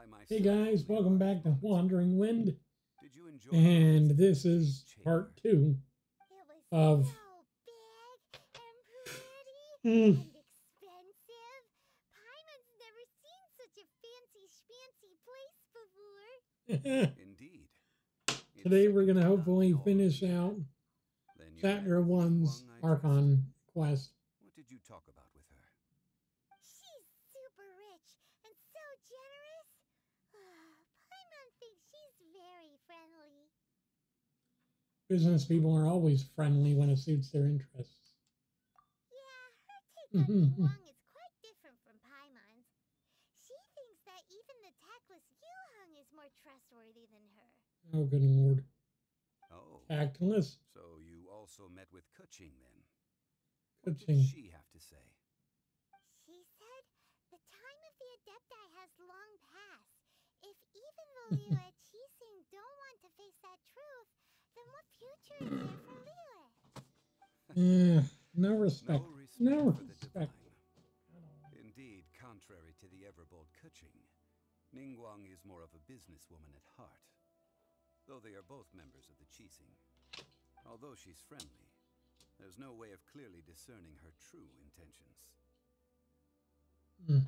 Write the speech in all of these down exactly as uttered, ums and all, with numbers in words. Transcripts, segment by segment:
I Hey myself guys, only welcome arrived back to moments ago. Wandering Wind, Did you enjoy your and visit this to the is Jade part Chamber? two It was of. so big and pretty Mm. and expensive. Paimon's never seen such a fancy schmancy place before. Indeed. It's Today we're second gonna to none hopefully in all of finish Liyue. out Then you Chapter met with One's Ningguang, I trust? Archon quest. What did you talk about with her? She's super rich and so generous. Paimon thinks she's very friendly. Business people are always friendly when it suits their interests. Yeah, her take on Ningguang is quite different from Paimon's. She thinks that even the tactless Yuheng is more trustworthy than her. Oh, good lord. Oh, Tactless. so you also met with Keqing then? What did Keqing. she have to say? She said the time of the Adepti has long passed. If even the Liyue Qixing don't want to face that truth, then what future is there for Liyue? Yeah, no respect. No respect No for the respect. divine. Indeed, contrary to the ever-bold Keqing, Ningguang is more of a businesswoman at heart. Though they are both members of the Qixing. Although she's friendly, there's no way of clearly discerning her true intentions. Mm.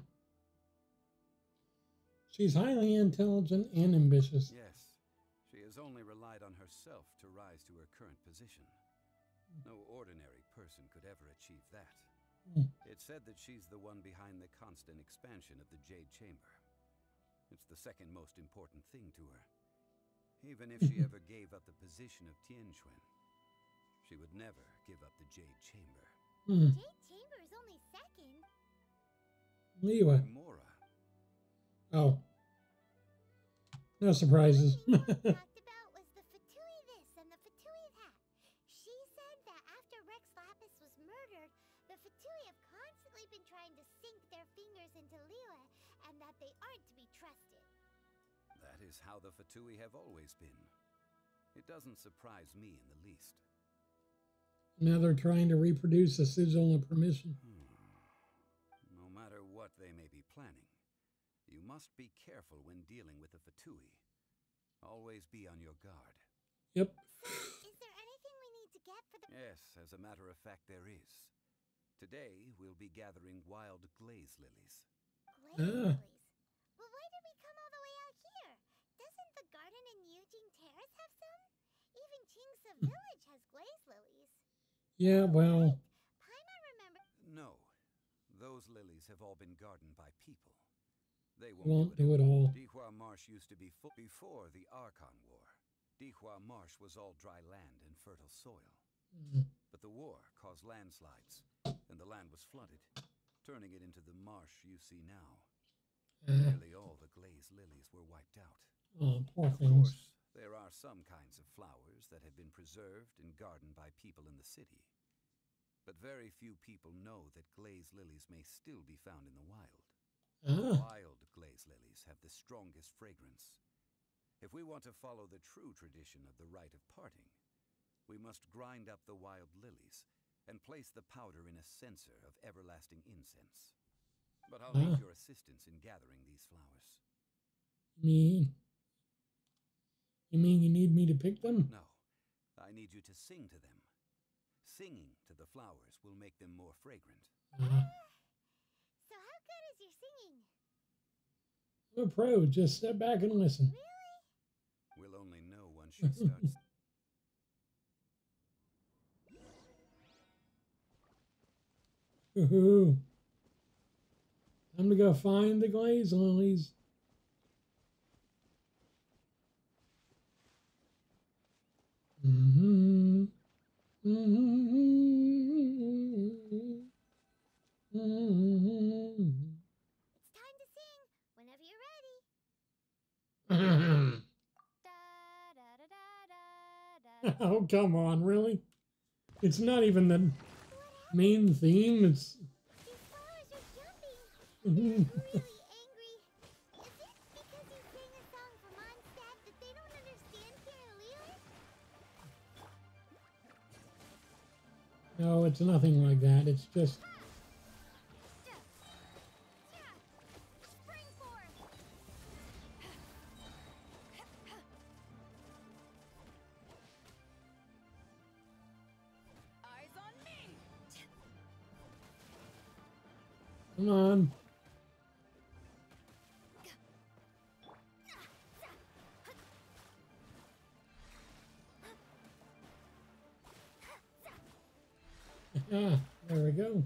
She's highly intelligent and ambitious. Yes, she has only relied on herself to rise to her current position. No ordinary person could ever achieve that. Mm. It's said that she's the one behind the constant expansion of the Jade Chamber. It's the second most important thing to her. Even if she ever gave up the position of Tianquan, she would never give up the Jade Chamber. Mm. Jade Chamber is only second. Liyue. Mora. Oh. No surprises. What Ningguang talked about was the Fatui this and the Fatui that. She said that after Rex Lapis was murdered, the Fatui have constantly been trying to sink their fingers into Liyue, and that they aren't to be trusted. That is how the Fatui have always been. It doesn't surprise me in the least. Now they're trying to reproduce a sigil of permission. No matter what they may be planning, you must be careful when dealing with the Fatui. Always be on your guard. Yep. So, is there anything we need to get for the... Yes, as a matter of fact, there is. Today, we'll be gathering wild glaze lilies. Glaze Ah. lilies? Well, why did we come all the way out here? Doesn't the garden in Yujing Terrace have some? Even Qingsa Village has glaze lilies. Yeah, well, Paimon remember... No, those lilies have all been gardened by people. They won't, won't do it do it all. Dihua Marsh used to be full before the Archon War. Dihua Marsh was all dry land and fertile soil. Mm. But the war caused landslides, and the land was flooded, turning it into the marsh you see now. Uh, Nearly all the glaze lilies were wiped out. oh, poor Of things. course, there are some kinds of flowers that have been preserved and gardened by people in the city. But very few people know that glaze lilies may still be found in the wild. Ah, Wild glaze lilies have the strongest fragrance. If we want to follow the true tradition of the rite of parting, we must grind up the wild lilies and place the powder in a censer of everlasting incense. But I'll Ah. need your assistance in gathering these flowers. you mean, you mean you need me to pick them? No, I need you to sing to them. Singing to the flowers will make them more fragrant. Uh, So how good is your singing? I'm a pro. Just step back and listen. Really? We'll only know once she starts. Woohoo. Time to go find the glaze lilies. Mm-hmm. Mm-hmm. Mm-hmm. It's time to sing whenever you're ready. Da, da, da, da, da, da. Oh, come on, really? It's not even the main theme. It's These flowers are jumping. Mhm. Really angry. Is it because you sang a song for Mondstadt that they don't understand here in Liyue? No, it's nothing like that. It's just Spring forth. Come on. Ah, there we go.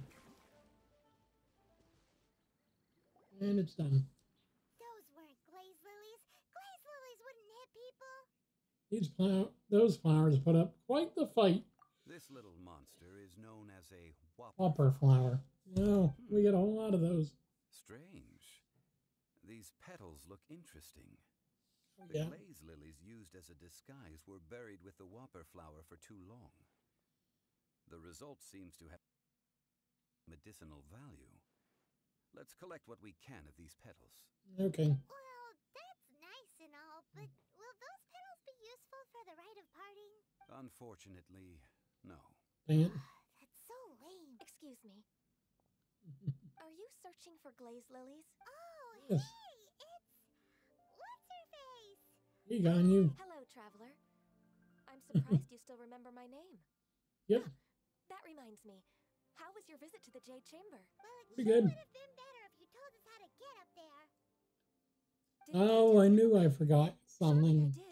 And it's done. Those weren't glaze lilies. Glaze lilies wouldn't hit people. These flower, those flowers put up quite the fight. This little monster is known as a whopper. Whopper flower. Oh, we get a whole lot of those. Strange. These petals look interesting. Oh, The yeah. glaze lilies used as a disguise were buried with the whopper flower for too long. The result seems to have medicinal value. Let's collect what we can of these petals. Okay. Well, that's nice and all, but will those petals be useful for the rite of parting? Unfortunately, no. Dang it. That's so lame. Excuse me. Are you searching for glaze lilies? Oh, Yes. hey, it's... What's her face? We got you. Hello, traveler. I'm surprised you still remember my name. Yep. That reminds me. How was your visit to the Jade Chamber? Well, it Pretty sure good. would have been better if you told us how to get up there. Didn't Oh, tell I you? knew I forgot Surely I something. did.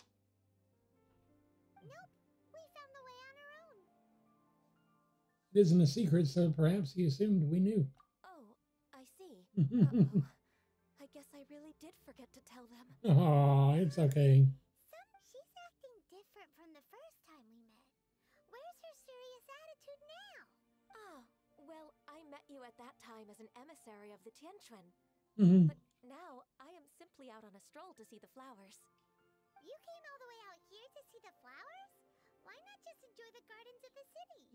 Nope, we found the way on our own. It isn't a secret, so perhaps he assumed we knew. Oh, I see. Uh-oh. I guess I really did forget to tell them. Oh, it's okay. Some, she's acting different from the first time we met. Where's her serious attitude now? Ah, well, I met you at that time as an emissary of the Tianquan. Mhm. But now I am simply out on a stroll to see the flowers. You came all the way out here to see the flowers? Why not just enjoy the gardens of the city?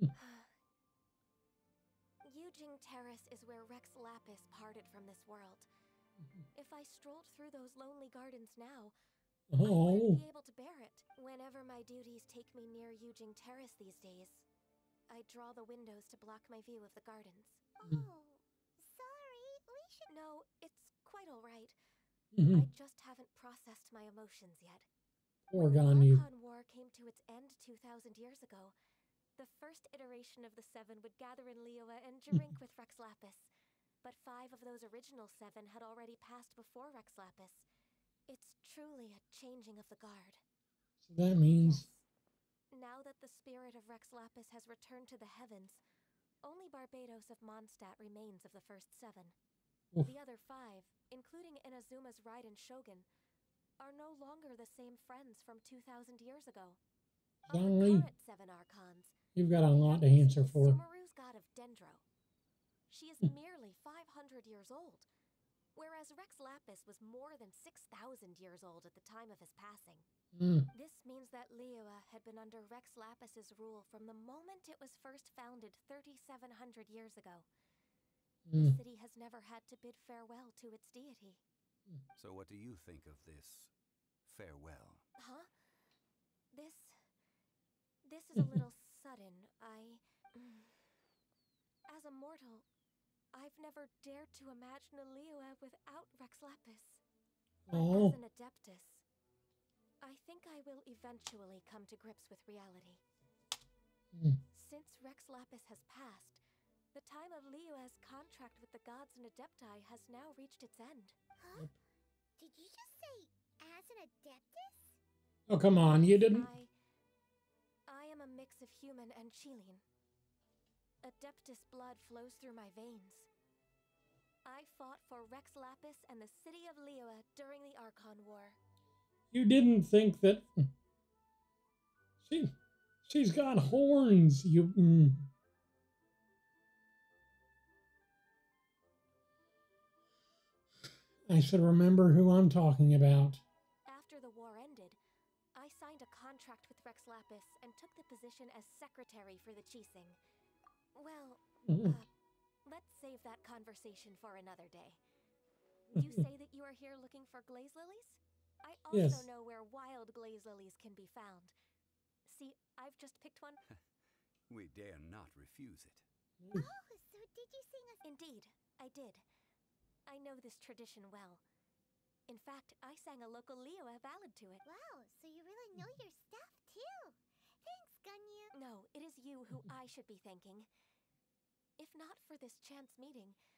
Yujing Terrace is where Rex Lapis parted from this world. If I strolled through those lonely gardens now, I Oh, wouldn't be able to bear it. Whenever my duties take me near Yujing Terrace these days, I draw the windows to block my view of the gardens. Oh, sorry. We should... No, it's quite all right. mhm. I just haven't processed my emotions yet. Poor When the Ganyu. Archon War came to its end two thousand years ago, the first iteration of the Seven would gather in Liyue and drink with Rex Lapis. But five of those original seven had already passed before Rex Lapis. It's truly a changing of the guard. So that means Yes. Now that the spirit of Rex Lapis has returned to the heavens, only Barbados of Mondstadt remains of the first seven. Oof. The other five, including Inazuma's Raiden Shogun, are no longer the same friends from two thousand years ago. Of the Golly. current seven Archons, you've got a the lot to youngest answer is for. Sumeru's god of Dendro. She is merely five hundred years old, whereas Rex Lapis was more than six thousand years old at the time of his passing. Mm. This means that Liyue had been under Rex Lapis's rule from the moment it was first founded thirty-seven hundred years ago. The Mm. city has never had to bid farewell to its deity. So what do you think of this farewell? Huh? This... This is a little sudden. I... mm. As a mortal, I've never dared to imagine a Liyue without Rex Lapis. But Oh. as an Adeptus, I think I will eventually come to grips with reality. Mm. Since Rex Lapis has passed, the time of Liyue's contract with the gods and Adepti has now reached its end. Huh? Did you just say, as an Adeptus? Oh, come on. You didn't. I... I am a mix of human and Chilean. Adeptus blood flows through my veins. I fought for Rex Lapis and the city of Liyue during the Archon War. You didn't think that. She. She's got horns. You. Mm. I should remember who I'm talking about. After the war ended, I signed a contract with Rex Lapis and took the position as secretary for the Qixing. Well, Mhm. uh, let's save that conversation for another day. You say that you are here looking for glaze lilies? I also Yes. know where wild glaze lilies can be found. See, I've just picked one. We dare not refuse it. Oh, so did you sing us... Indeed, I did. I know this tradition well. In fact, I sang a local Liyue ballad to it. Wow, so you really know your stuff, too. Thanks, Gunyu. No, it is you who I should be thanking. If not for this chance meeting,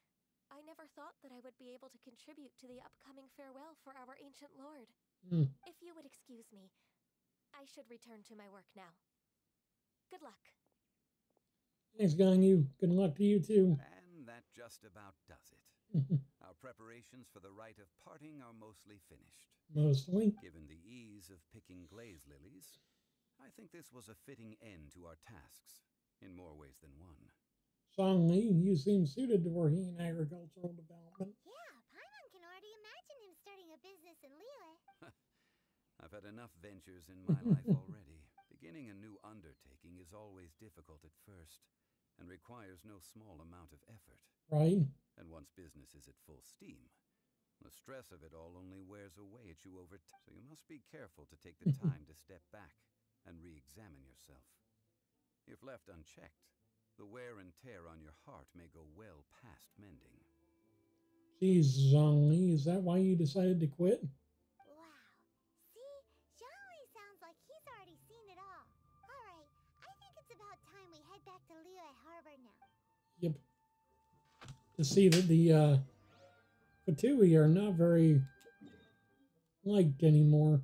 I never thought that I would be able to contribute to the upcoming farewell for our ancient lord. Hmm. If you would excuse me, I should return to my work now. Good luck. Thanks, Gang Yu. Good luck to you, too. And that just about does it. Our preparations for the rite of parting are mostly finished. Mostly. Given the ease of picking glaze lilies, I think this was a fitting end to our tasks, in more ways than one. Zhongli, you seem suited to working in agricultural development. Yeah, Paimon can already imagine him starting a business in Liyue. I've had enough ventures in my life already. Beginning a new undertaking is always difficult at first, and requires no small amount of effort. Right? And once business is at full steam, the stress of it all only wears away at you over time. So you must be careful to take the time to step back and re-examine yourself. If left unchecked, the wear and tear on your heart may go well past mending. Geez, Zhongli, is that why you decided to quit? Wow. See, Zhongli sounds like he's already seen it all. Alright, I think it's about time we head back to Liyue Harbor now. Yep. To see that the uh, Fatui are not very liked anymore.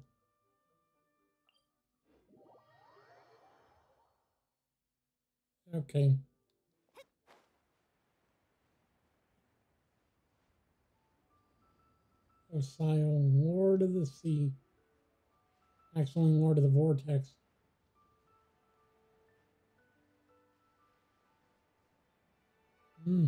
Okay. Osiel, Lord of the Sea. Actually, Lord of the Vortex. Hmm.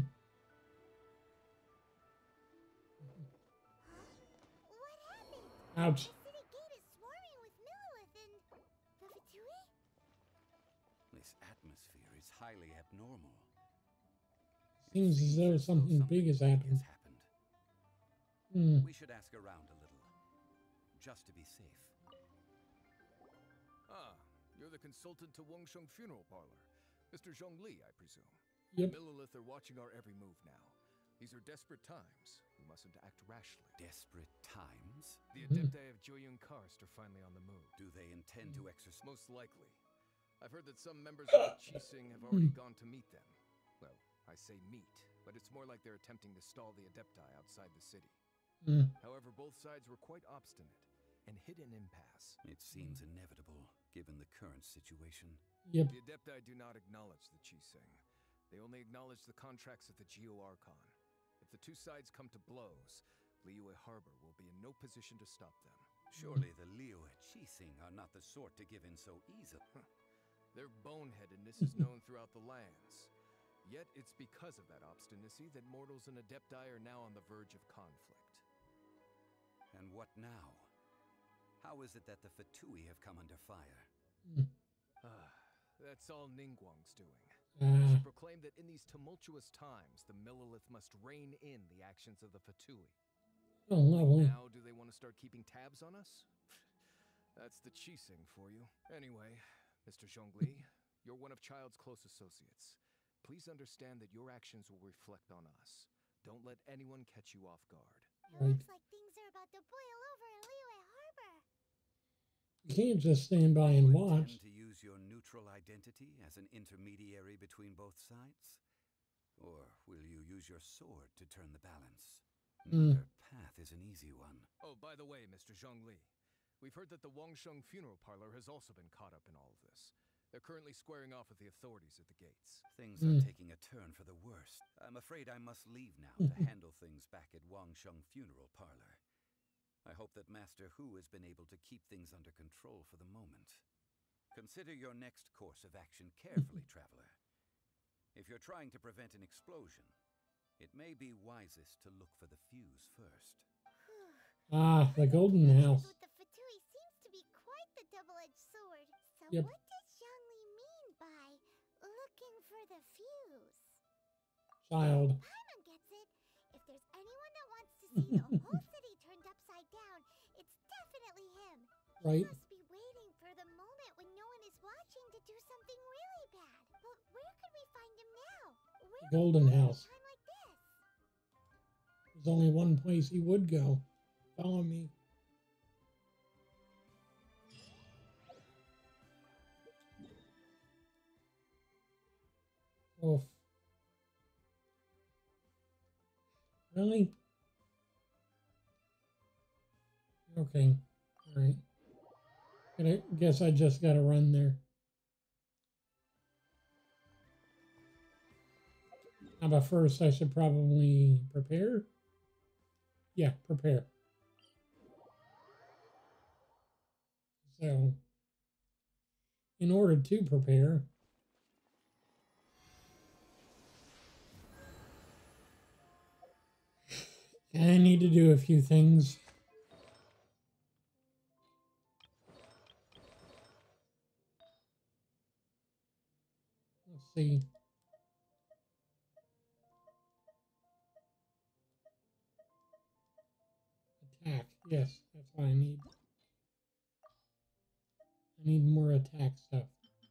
What happened? Ouch. The city gate is swarming with Millelith and the Fatui? This atmosphere is highly abnormal. It Seems as though something big has happened. happened. Hmm. We should ask around a little, just to be safe. Ah, you're the consultant to Wangsheng Funeral Parlor. Mister Zhongli, I presume. Yep. Millelith are watching our every move now. These are desperate times. We mustn't act rashly. Desperate times? The Mhm. Adepti of Joyun Karst are finally on the move. Do they intend to exercise? Most likely. I've heard that some members of the Qixing have already gone to meet them. Well, I say meet, but it's more like they're attempting to stall the Adepti outside the city. Hmm. However, both sides were quite obstinate and hit an impasse. It seems inevitable, given the current situation. Yep. The Adepti do not acknowledge the Qixing. They only acknowledge the contracts of the Geo Archon. If the two sides come to blows, Liyue Harbor will be in no position to stop them. Surely the Liyue Qixing are not the sort to give in so easily. Their boneheadedness is known throughout the lands. Yet it's because of that obstinacy that mortals and Adepti are now on the verge of conflict. And what now? How is it that the Fatui have come under fire? Hmm. Ah, that's all Ningguang's doing. Ah. She proclaimed that in these tumultuous times, the Millelith must rein in the actions of the Fatui. Oh, lovely. Now, do they want to start keeping tabs on us? That's the Qixing for you. Anyway, Mister Zhongli, you're one of Child's close associates. Please understand that your actions will reflect on us. Don't let anyone catch you off guard. It Right. looks like things are about to boil over in Liyue Harbor. You can't just stand by and You watch. intend to use your neutral identity as an intermediary between both sides? Or will you use your sword to turn the balance? Hmm. Neither path is an easy one. Oh, by the way, Mister Zhongli, we've heard that the Wangsheng Funeral Parlor has also been caught up in all of this. They're currently squaring off with the authorities at the gates. Things Hmm. are taking a turn for the worst. I'm afraid I must leave now to handle things back at Wangsheng Funeral Parlor. I hope that Master Hu has been able to keep things under control for the moment. Consider your next course of action carefully, Traveler. If you're trying to prevent an explosion, it may be wisest to look for the fuse first. Ah, the Golden House. With the Fatui seems to be quite the double-edged sword. So Yep. what does Zhongli mean by looking for the fuse? Child. Paimon gets it. If there's anyone that wants to see the whole city turned upside down, it's definitely him. Right. He must be waiting for the moment when no one is watching to do something really bad. But where could we find him now? Where The Golden would he go at a House. time like this? There's only one place he would go. Follow me. Oof. Really? Okay. All right. I guess I just got to run there. How about first I should probably prepare? Yeah, prepare. So, in order to prepare, I need to do a few things. Let's see. Attack. Yes, that's what I need. I need more attack stuff.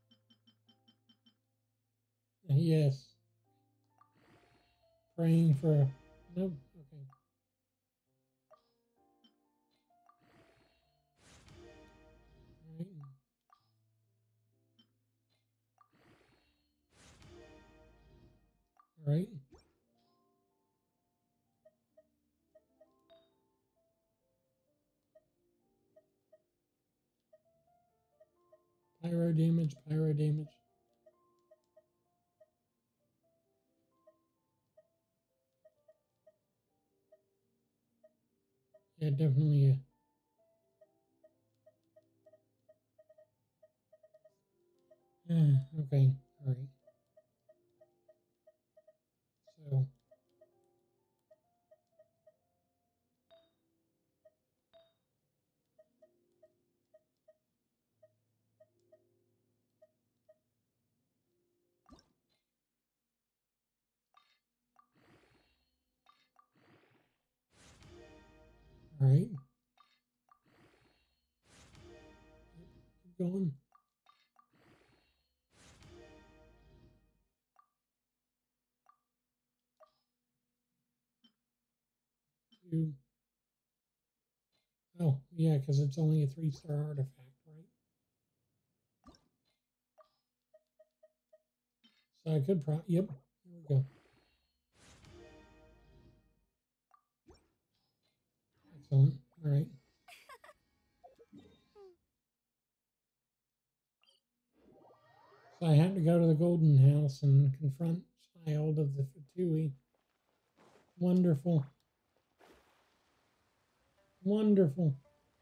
Yes. Praying for... Nope. Okay. All right. All right. Pyro damage, pyro damage. Yeah, definitely. Uh, okay, all right. So. All right. Keep going. Two. Oh, yeah, because it's only a three-star artifact, right? So I could pro... Yep, here we go. Excellent. All right. So I had to go to the Golden House and confront Child of the Fatui. Wonderful. Wonderful.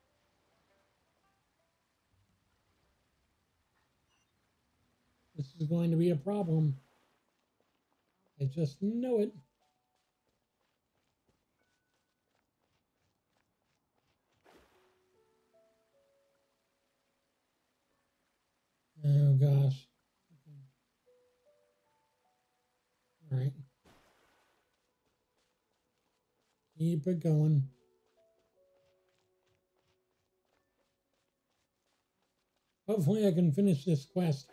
This is going to be a problem. I just know it. Oh, gosh. All right. Keep it going. Hopefully I can finish this quest.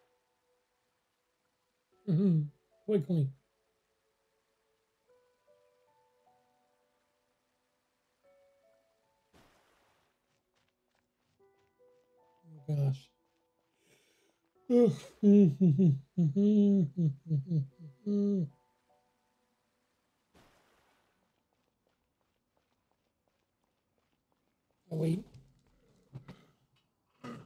Mm-hmm. Quickly. Oh, gosh. Oh, wait. I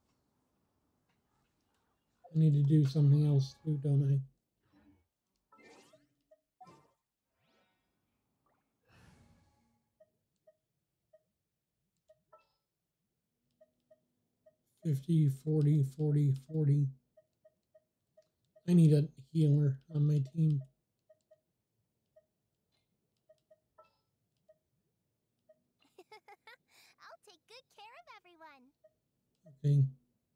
need to do something else too, don't I? fifty, forty, forty, forty. I need a healer on my team. I'll take good care of everyone. Okay.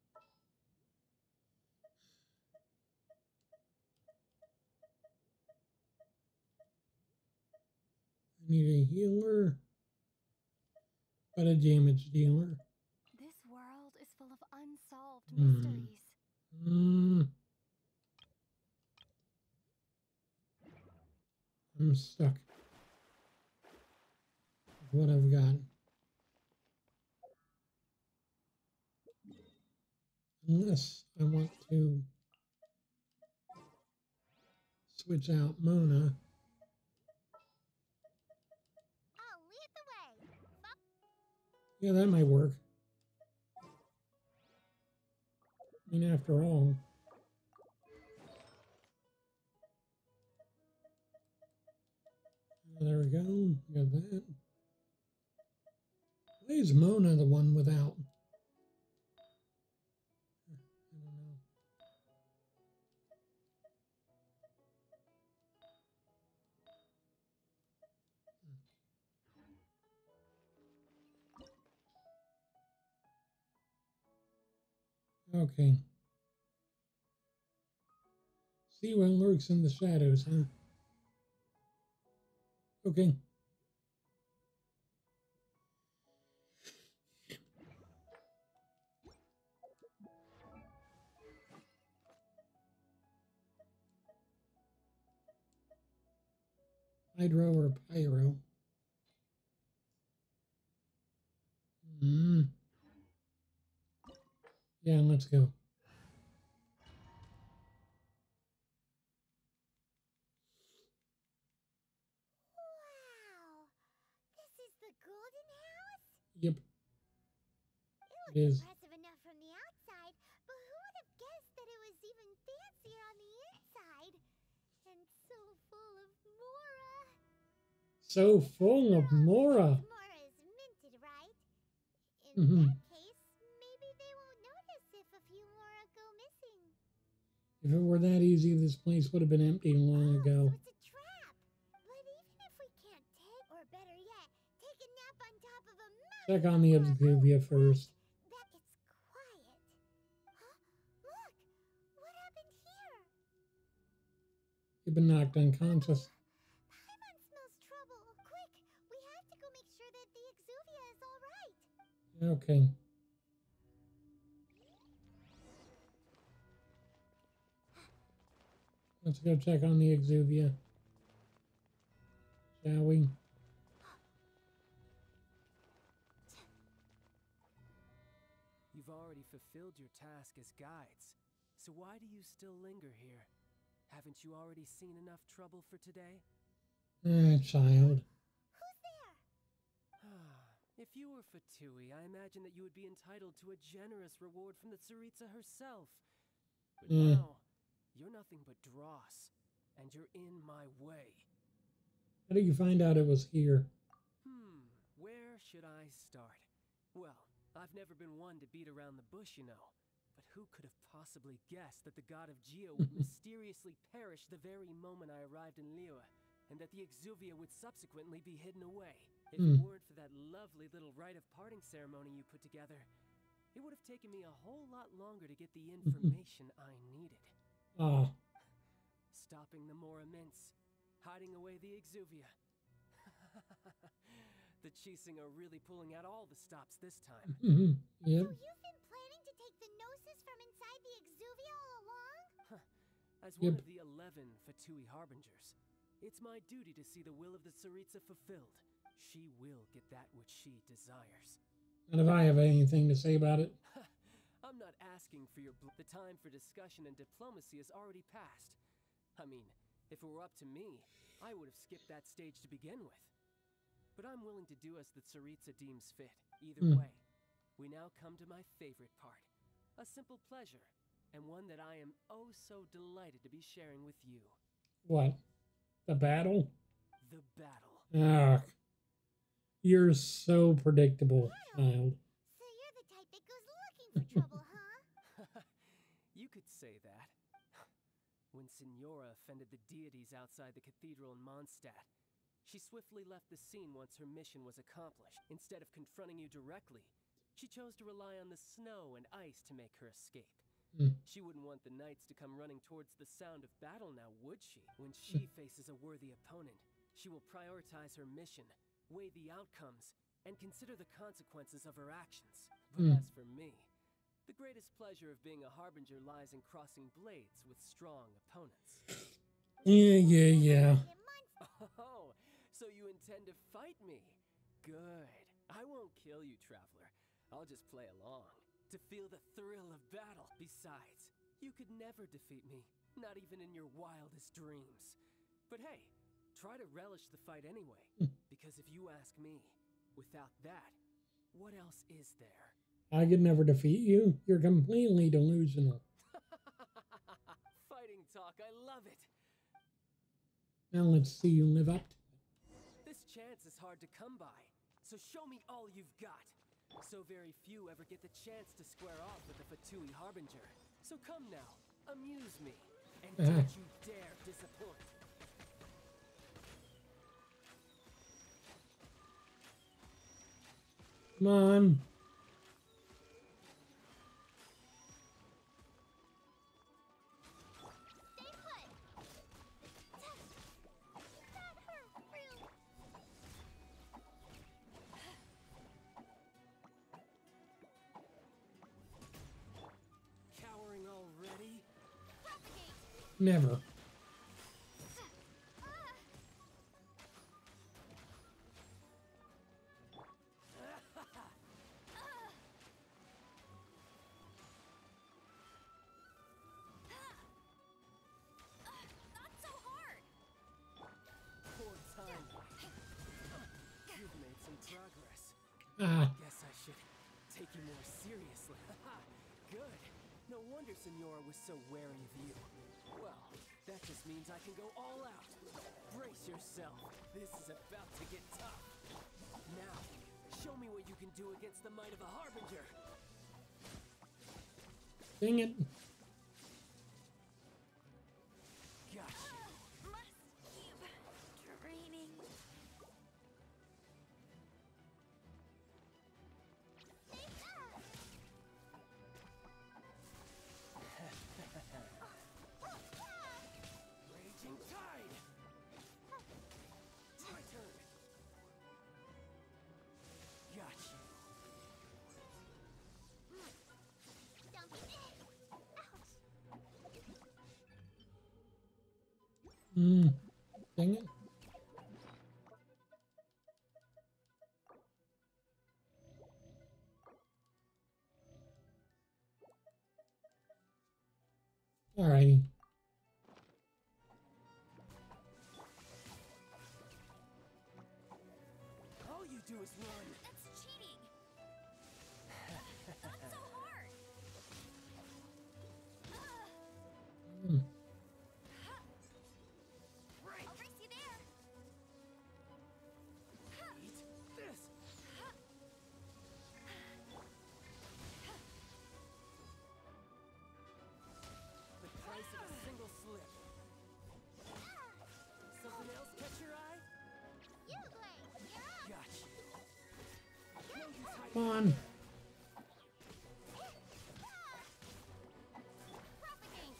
I need a healer, but a damage dealer. This world is full of unsolved Hmm. mysteries. Hmm. I'm stuck with what I've got. Unless I want to switch out Mona. Yeah, that might work. I mean, after all. There we go. Got that. Why is Mona the one without? I don't know. Okay. See what lurks in the shadows, huh? Okay. Hydro or pyro? Hmm. Yeah, let's go. Wow! This is the Golden House? Yep, It it looks is. impressive enough from the outside, but who would have guessed that it was even fancier on the inside? And so full of Mora. So full of Well, Mora. because Mora is minted, right? In Mhm. that case, maybe they won't notice if a few Mora go missing. If it were that easy, this place would have been empty long Oh, ago. so it's a trap. But even if we can't take, or better yet, take a nap on top of a mountain. Check on the or- Exuvia oh, first. wait, That it's quiet. Huh? Look! What happened here? You've been knocked unconscious. Paimon smells trouble. Quick! We have to go make sure that the Exuvia is all right. Okay. Let's go check on the Exuvia. Shall we? You've already fulfilled your task as guides, so why do you still linger here? Haven't you already seen enough trouble for today? Ah, child. Who's there? If you were Fatui, I imagine that you would be entitled to a generous reward from the Tsaritsa herself. But Mm. now, you're nothing but dross, and you're in my way. How did you find out it was here? Hmm, where should I start? Well, I've never been one to beat around the bush, you know. But who could have possibly guessed that the god of Geo would mysteriously perish the very moment I arrived in Liyue, and that the Exuvia would subsequently be hidden away? If Hmm. it weren't for that lovely little rite of parting ceremony you put together, it would have taken me a whole lot longer to get the information I needed. Ah, Stopping the Mora Mints, hiding away the Exuvia. The Chising are really pulling out all the stops this time. mhm, yep. So you've been planning to take the Gnosis from inside the Exuvia all along? As one Yep. of the eleven Fatui Harbingers, it's my duty to see the will of the Tsaritsa fulfilled. She will get that which she desires. And if I have anything to say about it, I'm not asking for your bl- the time for discussion and diplomacy has already passed. I mean, if it were up to me, I would have skipped that stage to begin with. But I'm willing to do as the Tsaritsa deems fit. Either Hmm. way, we now come to my favorite part. A simple pleasure, and one that I am oh so delighted to be sharing with you. what? The battle? The battle. Ah, you're so predictable, child. So you're the type that goes looking for trouble, huh? You could say that. When Signora offended the deities outside the cathedral in Mondstadt, she swiftly left the scene once her mission was accomplished. Instead of confronting you directly, she chose to rely on the snow and ice to make her escape. Hmm. She wouldn't want the knights to come running towards the sound of battle now, would she? When she faces a worthy opponent, she will prioritize her mission, weigh the outcomes, and consider the consequences of her actions. But Hmm. as for me, the greatest pleasure of being a harbinger lies in crossing blades with strong opponents. Yeah, yeah, yeah. Oh, so you intend to fight me? Good. I won't kill you, traveler. I'll just play along, to feel the thrill of battle. Besides, you could never defeat me, not even in your wildest dreams. But hey, try to relish the fight anyway, because if you ask me, without that, what else is there? I could never defeat you. You're completely delusional. Fighting talk, I love it. Now let's see you live up to it. This chance is hard to come by, so show me all you've got. So very few ever get the chance to square off with the Fatui Harbinger. So come now, amuse me, and Uh-huh. don't you dare disappoint. Come on. Stay put. That hurt real. Cowering already? Propagate. Never. Not so hard. Poor time. You've made some progress. Ah, Guess I should take you more seriously. Good. No wonder Senora was so wary of you. Well, that just means I can go all out. Brace yourself. This is about to get tough. Now, show me what you can do against the might of a Harbinger. dang it. Got you. Must keep training. Raging Tide! My turn. Got you. Dump it. Ouch. Hmm. Dang it. Alrighty. All you do is run. That's cheating. Not so hard. Hmm. I'll race you there. Eat this. The price of a single slip. Something else catch your eye? You, Blaze. You're up. Got you. No use hiding. Come on. Propagate.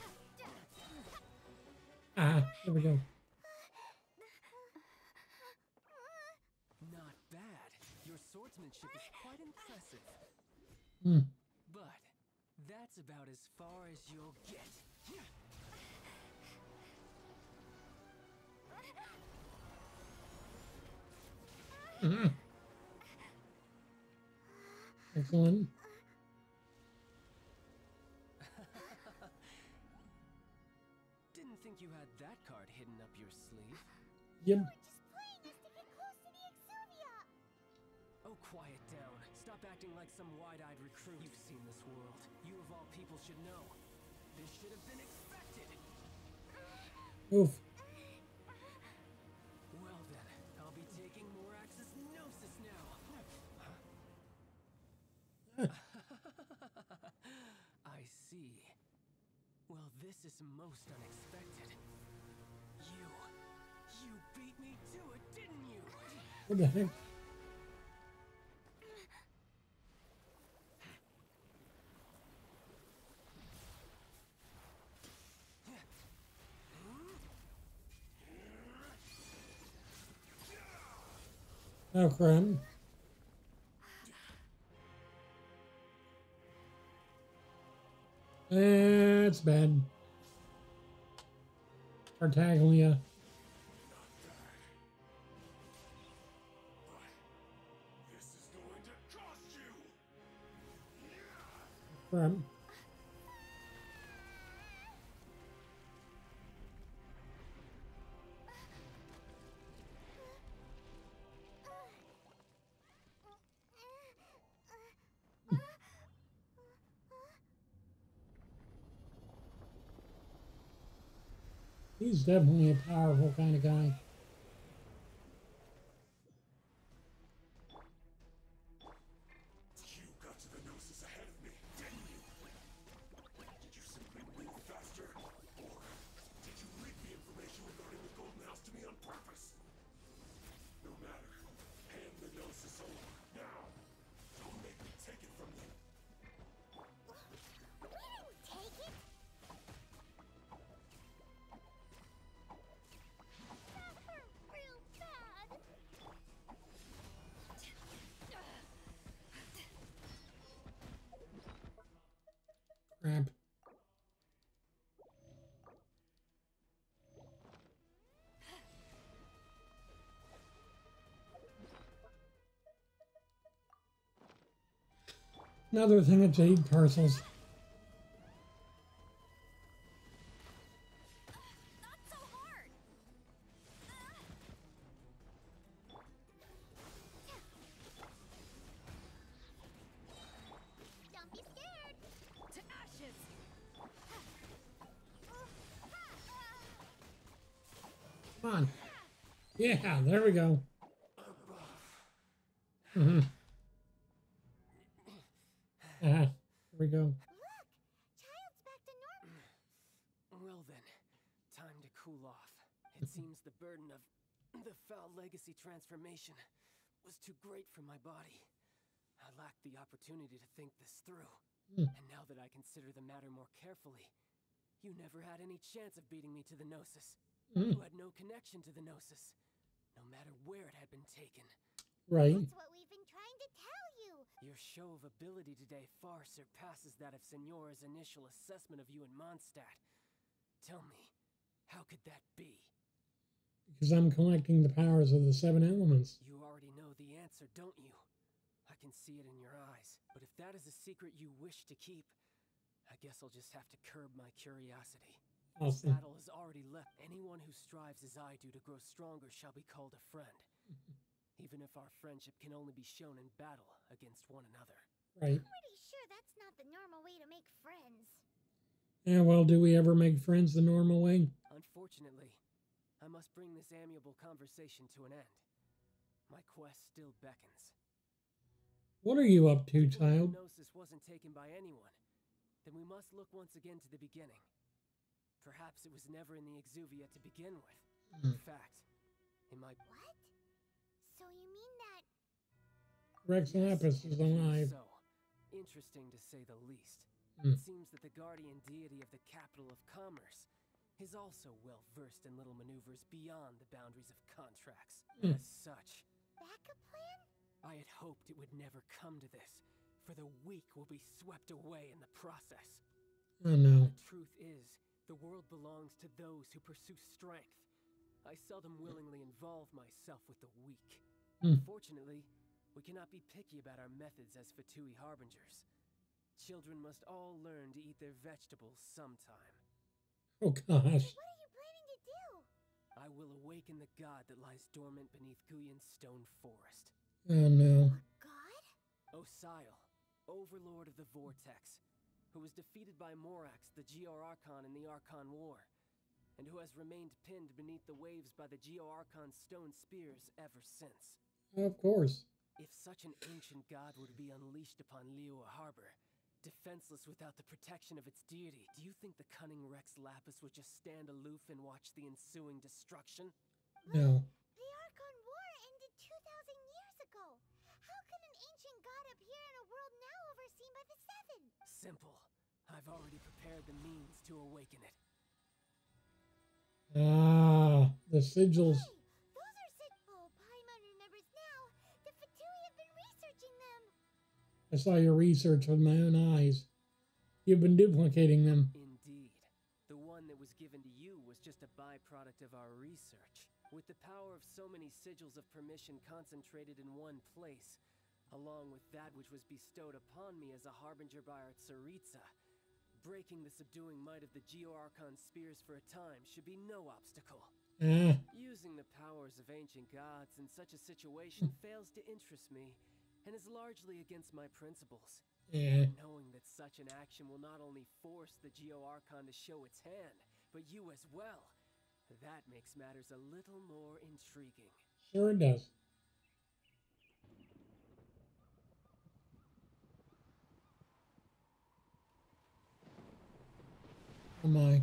Ah, there we go. Not bad. Your swordsmanship is quite impressive. Hmm. But that's about as far as you'll get. Mhm. Excellent. Didn't think you had that card hidden up your sleeve. Yep. We're just playing this to get close to the Exuvia. Oh, quiet down. Stop acting like some wide-eyed recruit. You've seen this world. You of all people should know. This should have been expected. Oof. Well then, I'll be taking Morax's Gnosis now. I see. Well, this is most unexpected. You... You beat me to it, didn't you? What the heck? Oh, crap. That's bad. Tartaglia. This is going to cost you! Crap. He's definitely a powerful kind of guy. You got to the Gnosis ahead of me, didn't you? Did you simply move faster? Or did you leak the information regarding the Golden House to me on purpose? No matter. Hand the Gnosis over. Now! Don't make me take it from you. We didn't take it! That hurt real bad! Crap. Another thing of jade parcels. Not so hard! Don't be scared! To ashes! Come on. Yeah, there we go. Mm-hmm. Ah, there we go. Look! Child's back to normal! Well then, time to cool off. It seems the burden of the foul legacy transformation was too great for my body. I lacked the opportunity to think this through. Hmm. And now that I consider the matter more carefully, you never had any chance of beating me to the Gnosis. Mm. You had no connection to the Gnosis, no matter where it had been taken. Right. That's what we've been trying to tell you! Your show of ability today far surpasses that of Signora's initial assessment of you in Mondstadt. Tell me, how could that be? Because I'm collecting the powers of the seven elements. You already know the answer, don't you? I can see it in your eyes. But if that is a secret you wish to keep, I guess I'll just have to curb my curiosity. This Awesome. battle has already left. Anyone who strives as I do to grow stronger shall be called a friend. Even if our friendship can only be shown in battle against one another. Right. Pretty sure that's not the normal way to make friends. Yeah, well, do we ever make friends the normal way? Unfortunately, I must bring this amiable conversation to an end. My quest still beckons. What are you up to, If the child? Gnosis wasn't taken by anyone, then we must look once again to the beginning. Perhaps it was never in the Exuvia to begin with. Hmm. In fact, in my What? So you mean that... Rex Lapis is alive. So, interesting to say the least. Hmm. It seems that the guardian deity of the capital of commerce is also well versed in little maneuvers beyond the boundaries of contracts. Hmm. As such, Backup plan? I had hoped it would never come to this, for the weak will be swept away in the process. Oh no. The truth is, the world belongs to those who pursue strength. I seldom willingly involve myself with the weak. Hmm. Unfortunately, we cannot be picky about our methods as Fatui Harbingers. Children must all learn to eat their vegetables sometime. Oh gosh. What are you planning to do? I will awaken the god that lies dormant beneath Guyon's stone forest. Oh no. God? Osial, overlord of the Vortex, who was defeated by Morax, the Geo-Archon in the Archon War, and who has remained pinned beneath the waves by the Geo-Archon's stone spears ever since. Of course. If such an ancient god were to be unleashed upon Liyue Harbor, defenseless without the protection of its deity, do you think the cunning Rex Lapis would just stand aloof and watch the ensuing destruction? No. The Archon War ended two thousand years ago. How can an ancient god appear in a world now overseen by the Seven? Simple. I've already prepared the means to awaken it. Ah, the sigils. Hey, those are sig- Oh, Paimon remembers now. The Fatui have been researching them. I saw your research with my own eyes. You've been duplicating them. Indeed. The one that was given to you was just a byproduct of our research. With the power of so many sigils of permission concentrated in one place, along with that which was bestowed upon me as a harbinger by our Tsaritsa, breaking the subduing might of the Geo-Archon spears for a time should be no obstacle. Ah, Using the powers of ancient gods in such a situation fails to interest me, and is largely against my principles. yeah. Knowing that such an action will not only force the Geo-Archon to show its hand, but you as well, That makes matters a little more intriguing. Sure it does. Oh my.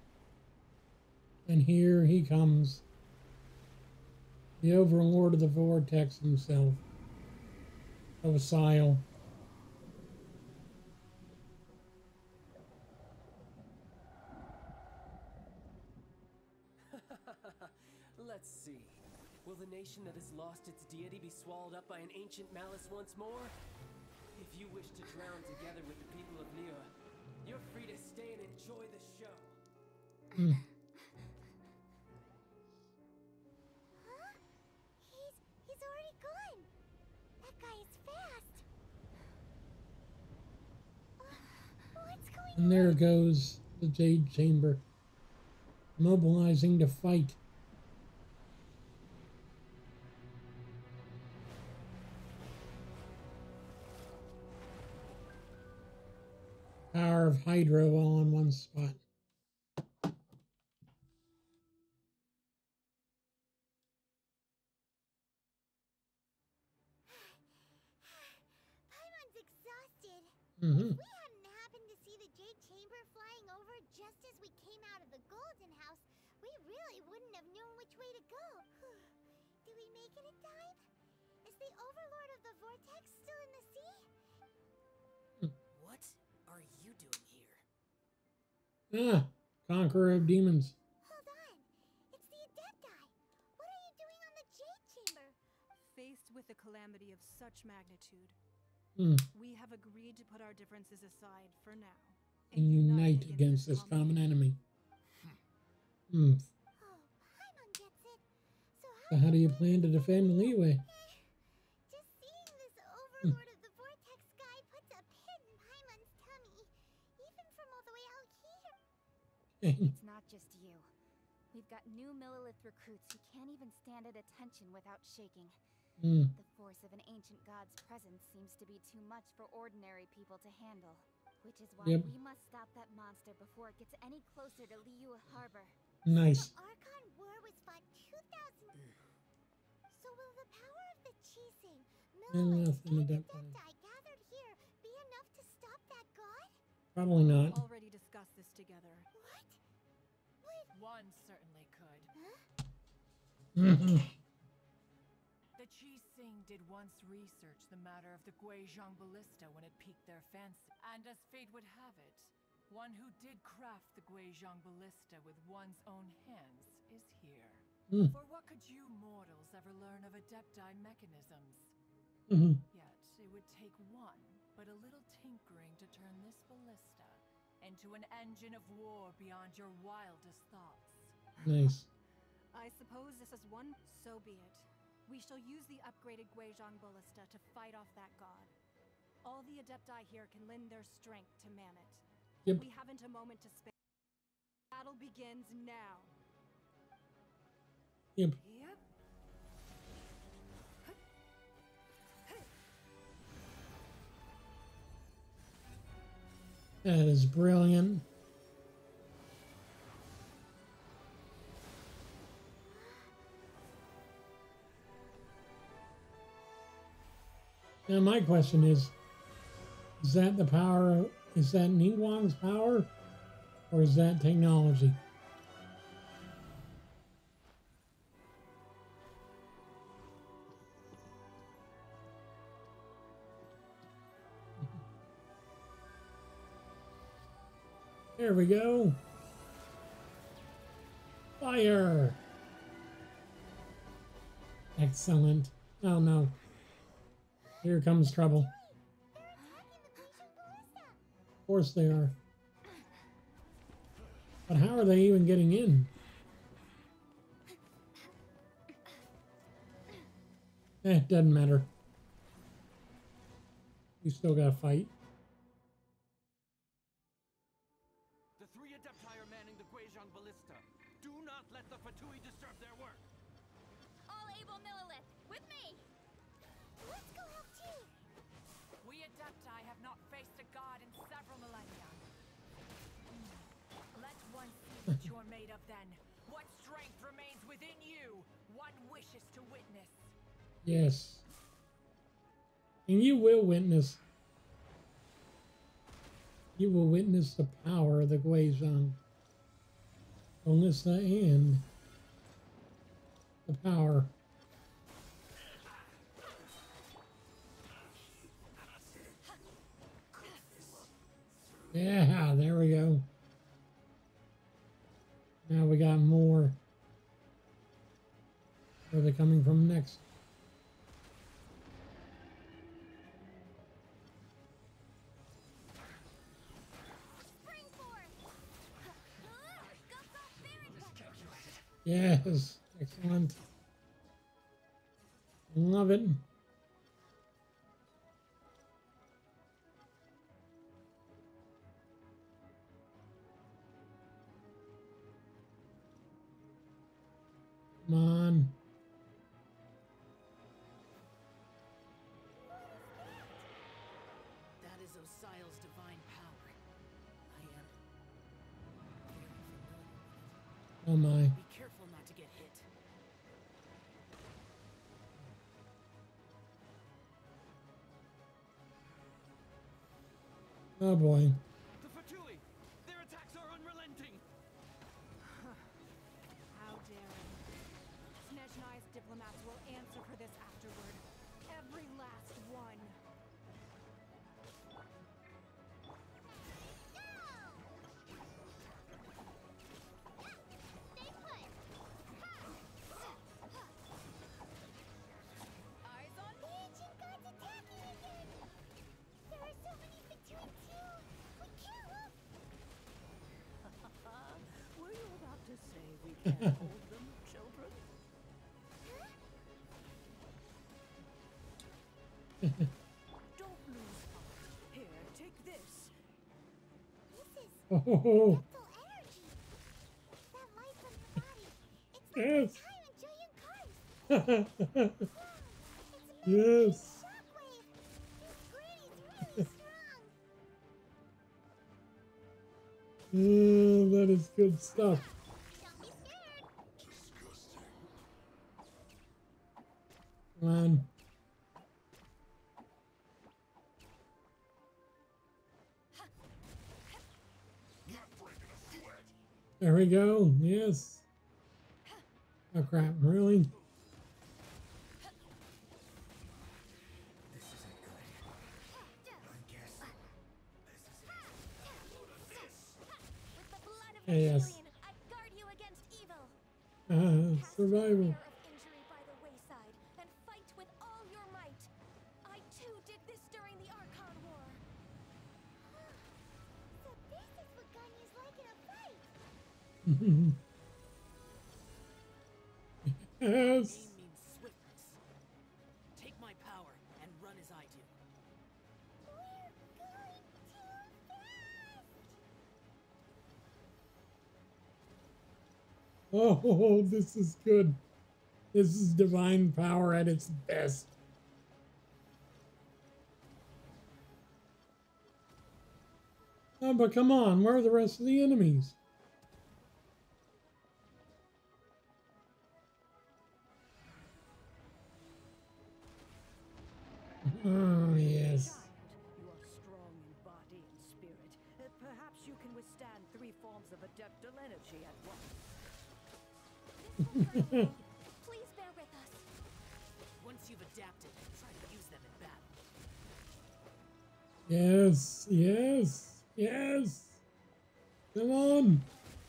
And here he comes. The overlord of the vortex himself. Osail. Let's see. Will the nation that has lost its deity be swallowed up by an ancient malice once more? If you wish to drown together with the people of Liyue, you're free to stay and enjoy the show. Mm. Huh? He's he's already gone. That guy is fast. Uh, what's going And there goes the Jade Chamber, mobilizing to fight. Power of Hydro all in one spot. Paimon's exhausted. Mm-hmm. If we hadn't happened to see the Jade Chamber flying over just as we came out of the Golden House, we really wouldn't have known which way to go. Do we make it in time? Is the Overlord of the Vortex still in the sea? What are you doing here? Ah, Conqueror of Demons. Hold on. It's the Adepti. What are you doing on the Jade Chamber? Faced with a calamity of such magnitude, Hmm. we have agreed to put our differences aside for now And unite against this common enemy. Hmm. Oh, Paimon gets it. So how, So how do you plan to defend Liyue? Just seeing this Overlord of the Vortex guy puts a pit in Paimon's tummy, even from all the way out here. It's not just you. We've got new Millilith recruits who can't even stand at attention without shaking. Hmm. The force of an ancient god's presence seems to be too much for ordinary people to handle. Which is why Yep. we must stop that monster before it gets any closer to Liyue Harbor. Nice. The Archon War was fought two thousand... So will the power of the Chising, Millilith Millilith, and and Adepti. Adepti gathered here be enough to stop that god? Probably not. Already discussed this together. What? What? One certainly could. Mm-hmm. The Qi-Sing did once research the matter of the Guizhong Ballista when it piqued their fancy. And as fate would have it, one who did craft the Guizhong Ballista with one's own hands is here. Mm. For what could you mortals ever learn of Adepti mechanisms? Mm-hmm. Yet, it would take one, but a little tinkering to turn this ballista into an engine of war beyond your wildest thoughts. Nice. I suppose this is one, so be it. We shall use the upgraded Guizhong Ballista to fight off that god. All the Adepti here can lend their strength to man it. Yep. We haven't a moment to spare. Battle begins now. Yep. Yep. That is brilliant. Now my question is, is that the power, is that Ningguang's power, or is that technology? There we go. Fire. Excellent. Oh no. Here comes trouble. They're attacking the Guizhong Ballista. Of course they are. But how are they even getting in? Eh, it doesn't matter. We still gotta fight. The three Adepti are manning the Guizhong Ballista. Do not let the Fatui disturb their work. All able Millilith, with me! Let's go help too. We Adepti have not faced a god in several millennia. Hmm. Let one see what you're made of then. What strength within you, one wishes to witness. Yes. And you will witness. You will witness the power of the Guizhong. Alyssa and the power. Yeah, there we go. Now we got more. Where are they coming from next? Yes, excellent. Love it. Come on. That is Osial's divine power. I am very familiar with it. Oh my. Be careful not to get hit. Oh boy. The Fatui! Their attacks are unrelenting! How daring. Snezhnai's diplomats will answer for this afterward. Every last one. Eyes on me! Ancient gods attacking again! There are so many between two! We can't look! Were you about to say we can't hold them, children? Don't lose heart. Here, take this. This is Oh. mental energy! That light from your body! It's like Yes. time in Julian Cars! It's a Yes. shockwave! This granny's really strong! Oh, that is good stuff. Don't be scared! Come on. There we go. Yes. Oh crap, really? This isn't good. I guess With the blood of Yeah, the yes. Julian, I guard you against evil. Uh, Cast survival. fear of injury by the wayside and fight with all your might. I too did this during the Archon War. So this is what Ganya's like in a fight! Yes. Aim means swiftness. Take my power and run as I do. We're going too fast! Oh, this is good. This is divine power at its best. Oh, but come on, where are the rest of the enemies? Oh, yes. You are strong in body and spirit. Uh, perhaps you can withstand three forms of adeptal energy at once. Please bear with us. Once you've adapted, try to use them in battle. Yes, yes, yes. Come on.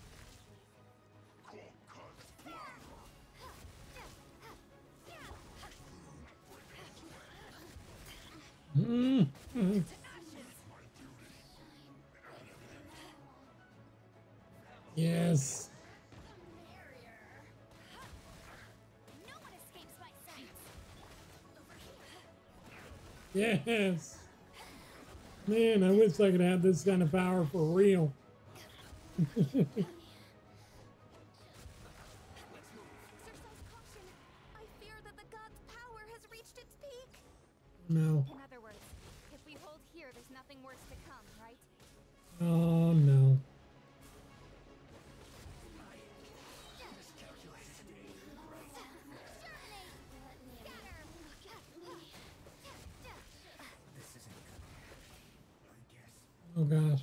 Mm. Mm. Yes. No one escapes my sight. Yes. Man, I wish I could have this kind of power for real. Exercise caution. I fear that the god's power has reached its peak. No. In other words, if we hold here, there's nothing worse to come, right? Oh, no. Oh gosh.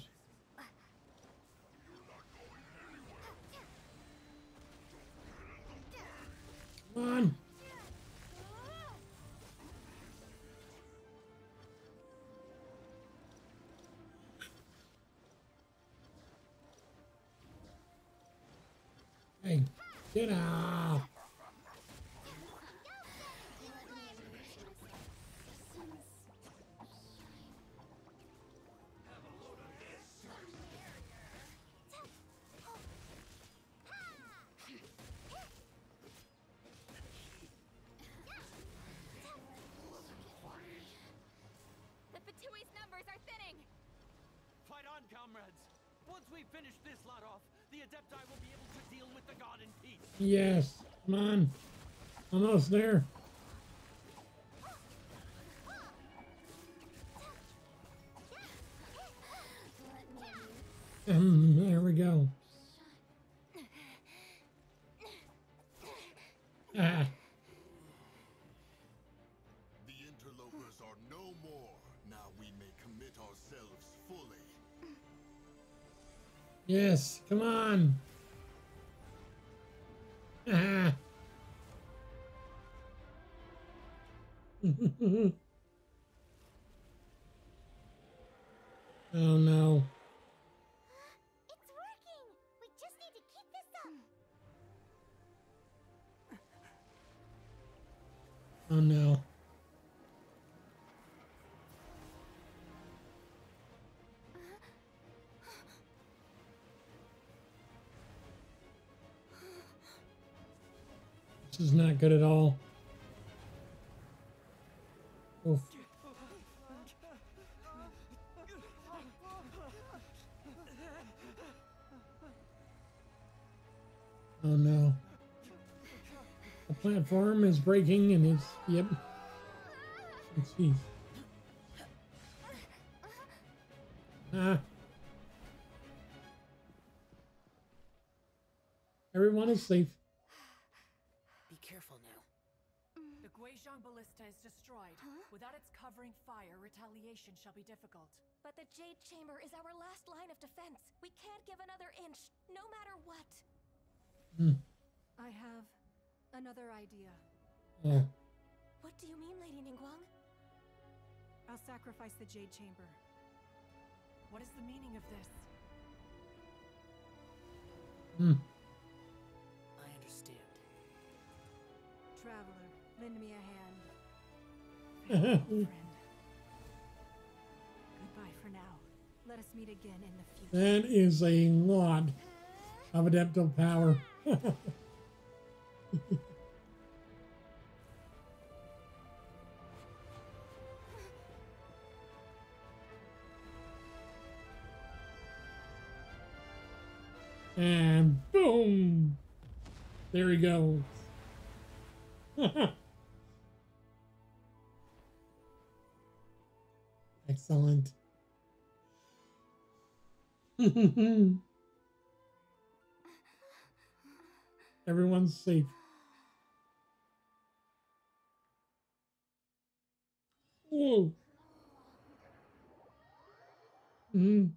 Come on. Hey, get out. The Fatui's numbers are thinning! Fight on, comrades! Once we finish this lot off, the Adepti will be able to deal with the god in peace. Yes, come on. Almost there. Um, there we go. Ah. The interlopers are no more. Now we may commit ourselves fully. Yes, come on. Ah. Oh no. It's working! We just need to keep this up! Oh no. This is not good at all. Oof. Oh no. The platform is breaking and it's, yep. Jeez. Ah. Everyone is safe. Be careful now. The Guizhong Ballista is destroyed. Without its covering fire, retaliation shall be difficult. But the Jade Chamber is our last line of defense. We can't give another inch, no matter what. Hmm. I have another idea. Oh. What do you mean, Lady Ningguang? I'll sacrifice the Jade Chamber. What is the meaning of this? Hmm. I understand. Traveler, lend me a hand. Farewell, friend. Goodbye for now. Let us meet again in the future. That is a lot of adeptal power. And boom! There he goes. Excellent. Everyone's safe. Whoa. Mm.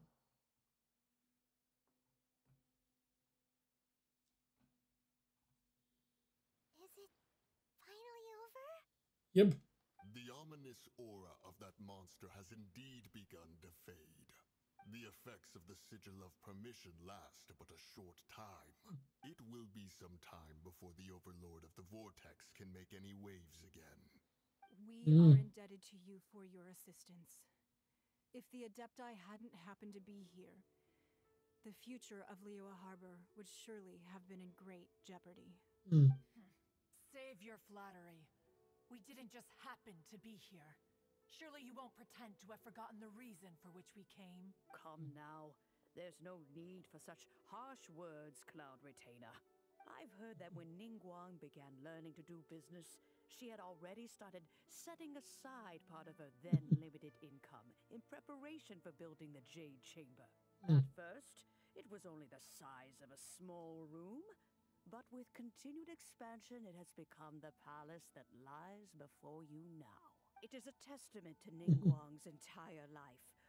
Is it finally over? Yep. The ominous aura of that monster has indeed begun to fade. The effects of the Sigil of Permission last but a short time. It will be some time before the Overlord of the Vortex can make any waves again. We Mm. are indebted to you for your assistance. If the Adepti hadn't happened to be here, the future of Liyue Harbor would surely have been in great jeopardy. Mm. Save your flattery. We didn't just happen to be here. Surely you won't pretend to have forgotten the reason for which we came. Come now. There's no need for such harsh words, Cloud Retainer. I've heard that when Ningguang began learning to do business, she had already started setting aside part of her then limited income in preparation for building the Jade Chamber. Mm. At first, it was only the size of a small room, but with continued expansion, it has become the palace that lies before you now. It is a testament to Ningguang's entire life,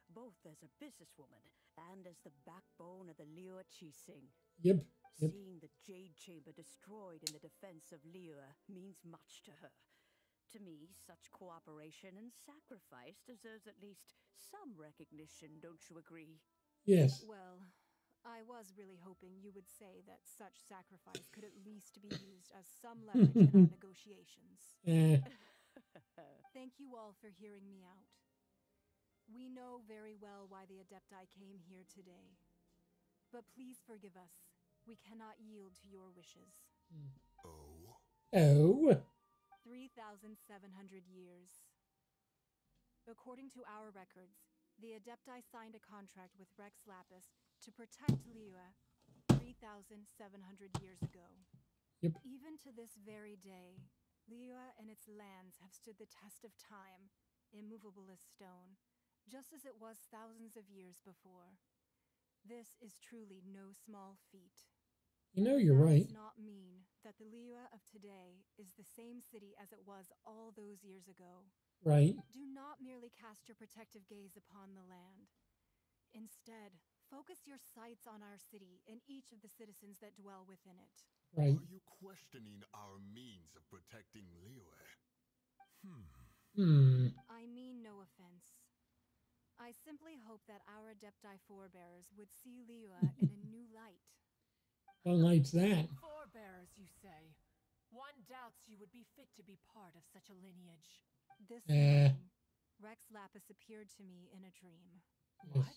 both as a businesswoman and as the backbone of the Liyue Qixing. Yep. Yep. Seeing the Jade Chamber destroyed in the defense of Liyue means much to her. To me, such cooperation and sacrifice deserves at least some recognition, don't you agree? Yes. Well, I was really hoping you would say that such sacrifice could at least be used as some leverage in our negotiations. Eh. Thank you all for hearing me out. We know very well why the Adepti came here today. But please forgive us. We cannot yield to your wishes. Oh? Oh? three thousand seven hundred years. According to our records, the Adepti signed a contract with Rex Lapis to protect Liyue three thousand seven hundred years ago. Yep. Even to this very day, Liyue and its lands have stood the test of time, immovable as stone, just as it was thousands of years before. This is truly no small feat. You know, you're that right. does not mean that the Liyue of today is the same city as it was all those years ago. Right. Do not merely cast your protective gaze upon the land. Instead, focus your sights on our city and each of the citizens that dwell within it. Right. Are you questioning our means of protecting Liyue? Hmm. Hmm. I mean no offense. I simply hope that our Adepti forebears would see Liyue in a new light. What light's that? Forebearers, you say? One doubts you would be fit to be part of such a lineage. This Eh. morning, Rex Lapis appeared to me in a dream. Yes.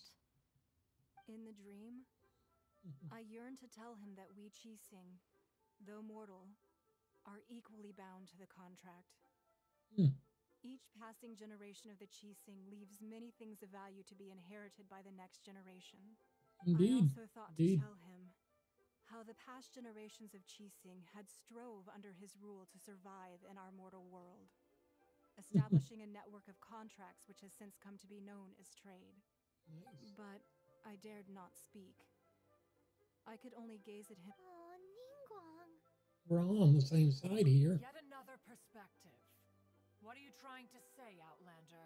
In the dream, I yearned to tell him that we Qixing, though mortal, are equally bound to the contract. Hmm. Each passing generation of the Qixing leaves many things of value to be inherited by the next generation. Indeed. I also thought Indeed. to tell him how the past generations of Qixing had strove under his rule to survive in our mortal world, establishing a network of contracts which has since come to be known as trade. Nice. But I dared not speak. I could only gaze at him. Oh, Ningguang. We're all on the same side here. Yet another perspective. What are you trying to say, Outlander?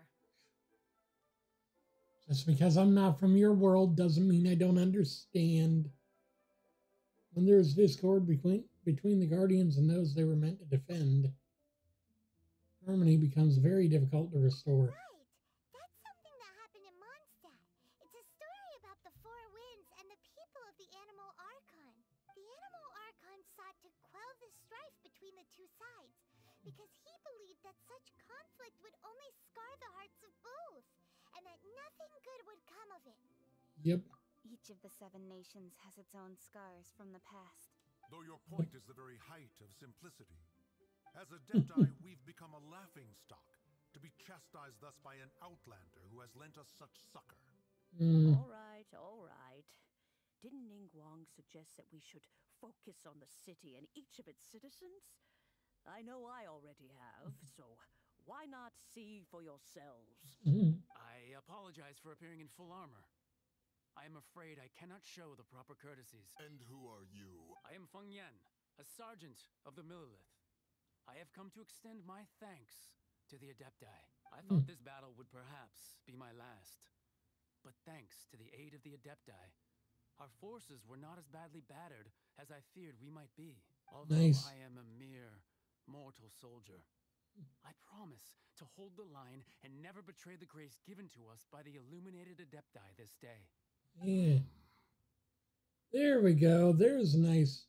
Just because I'm not from your world doesn't mean I don't understand. When there's discord between between the Guardians and those they were meant to defend, harmony becomes very difficult to restore. Right. That's something that happened in Mondstadt. It's a story about the Four Winds and the people of the Animal Archon. The Animal Archon sought to quell the strife between the two sides because he believed that such conflict would only scar the hearts of both, and that nothing good would come of it. Yep. Each of the seven nations has its own scars from the past. Though your point is the very height of simplicity. As Adepti, we've become a laughing stock, to be chastised thus by an outlander who has lent us such succor. Mm. All right, all right. Didn't Ningguang suggest that we should focus on the city and each of its citizens? I know I already have, so why not see for yourselves? Mm. I apologize for appearing in full armor. I am afraid I cannot show the proper courtesies. And who are you? I am Feng Yan, a sergeant of the Millelith. I have come to extend my thanks to the Adepti. I thought this battle would perhaps be my last. But thanks to the aid of the Adepti, our forces were not as badly battered as I feared we might be. Although Nice. I am a mere mortal soldier, I promise to hold the line and never betray the grace given to us by the illuminated Adepti this day. Yeah. There we go. There's nice,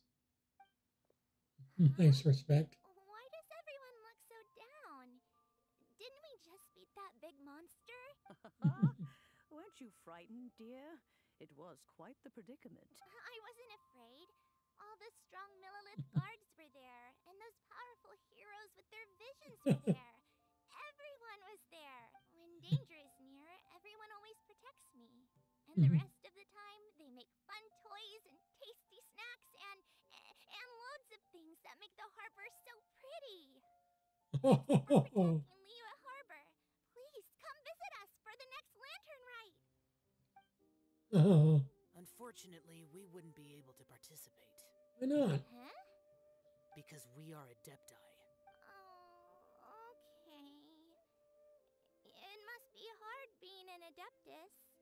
nice respect. Why does everyone look so down? Didn't we just beat that big monster? Weren't you frightened, dear? It was quite the predicament. I wasn't afraid. All the strong Millelith guards were there, and those powerful heroes with their visions were there. Everyone was there. When danger is near, everyone always protects me. And the rest of the time, they make fun toys and tasty snacks and and loads of things that make the harbor so pretty. Protecting Liyue Harbor. Please come visit us for the next lantern rite. Oh, Unfortunately, we wouldn't be able to participate. why not? Huh? Because we are Adepti. Oh, okay. It must be hard being an Adeptus.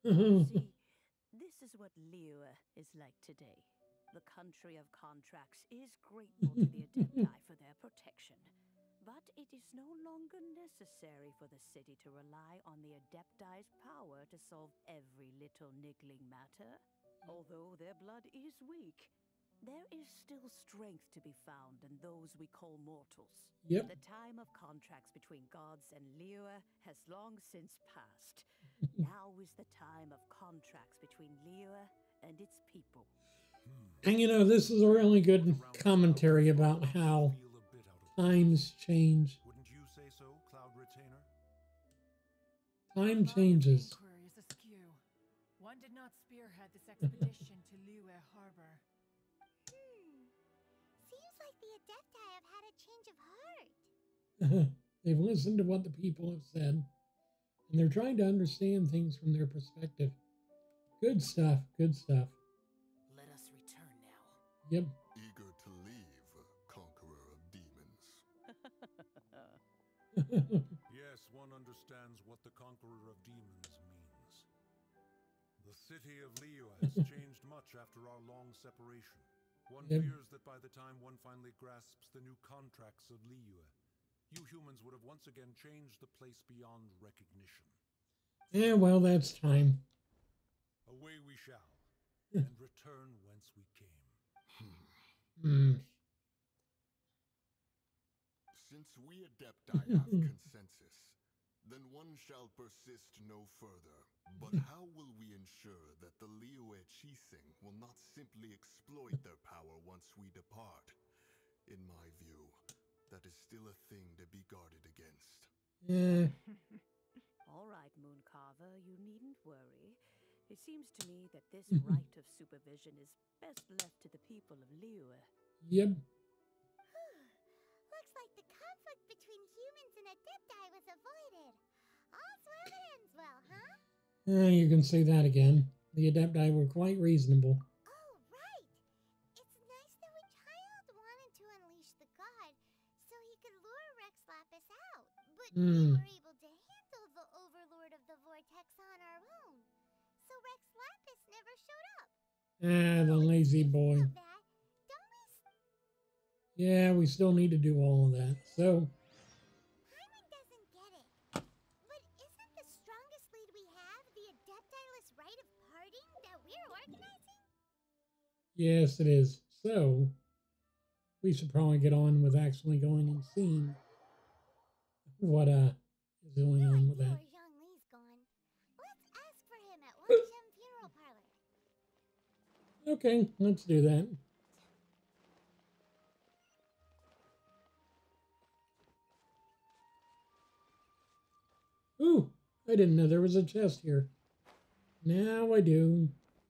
See, this is what Liyue is like today. The country of contracts is grateful to the Adepti for their protection. But it is no longer necessary for the city to rely on the Adepti's power to solve every little niggling matter. Although their blood is weak, there is still strength to be found in those we call mortals. Yep. The time of contracts between gods and Liyue has long since passed. Now is the time of contracts between Liyue and its people. And you know, this is a really good commentary about how times change. Wouldn't you say so, Cloud Retainer? Time changes. Inquiry is askew. One did not spearhead this expedition to Liyue Harbor. Hmm. Seems like the Adepti have had a change of heart. They've listened to what the people have said, and they're trying to understand things from their perspective. Good stuff, good stuff. Let us return now. Yep. Eager to leave, Conqueror of Demons. Yes, one understands what the Conqueror of Demons means. The city of Liyue has changed much after our long separation. One Yep. fears that by the time one finally grasps the new contracts of Liyue, you humans would have once again changed the place beyond recognition. Yeah, well, that's time. Away we shall, and return whence we came. Hmm. Since we Adepti have consensus, then one shall persist no further. But how will we ensure that the Liyue Qixing will not simply exploit their power once we depart? In my view, that is still a thing to be guarded against. Yeah. All right, Mooncarver, you needn't worry. It seems to me that this right of supervision is best left to the people of Liyue. Yep. Looks like the conflict between humans and Adepti was avoided. All's well that ends well, huh? Uh, you can say that again. The Adepti were quite reasonable. Oh, right. It's nice that when Child wanted to unleash the god so he could lure Rex Lapis out. But Hmm. we were able to handle the Overlord of the Vortex on our own. So Rex Lapis never showed up. Ah, the lazy boy. Of that, don't we s- Yeah, we still need to do all of that. So, Hyman doesn't get it. But isn't the strongest lead we have the Adeptiless rite of parting that we're organizing? yes, it is. So, we should probably get on with actually going and seeing what uh is going on with that. Poor Zhongli's gone. Let's ask for him at Wangshan Funeral Parlor. Okay, let's do that. Ooh, I didn't know there was a chest here. Now I do.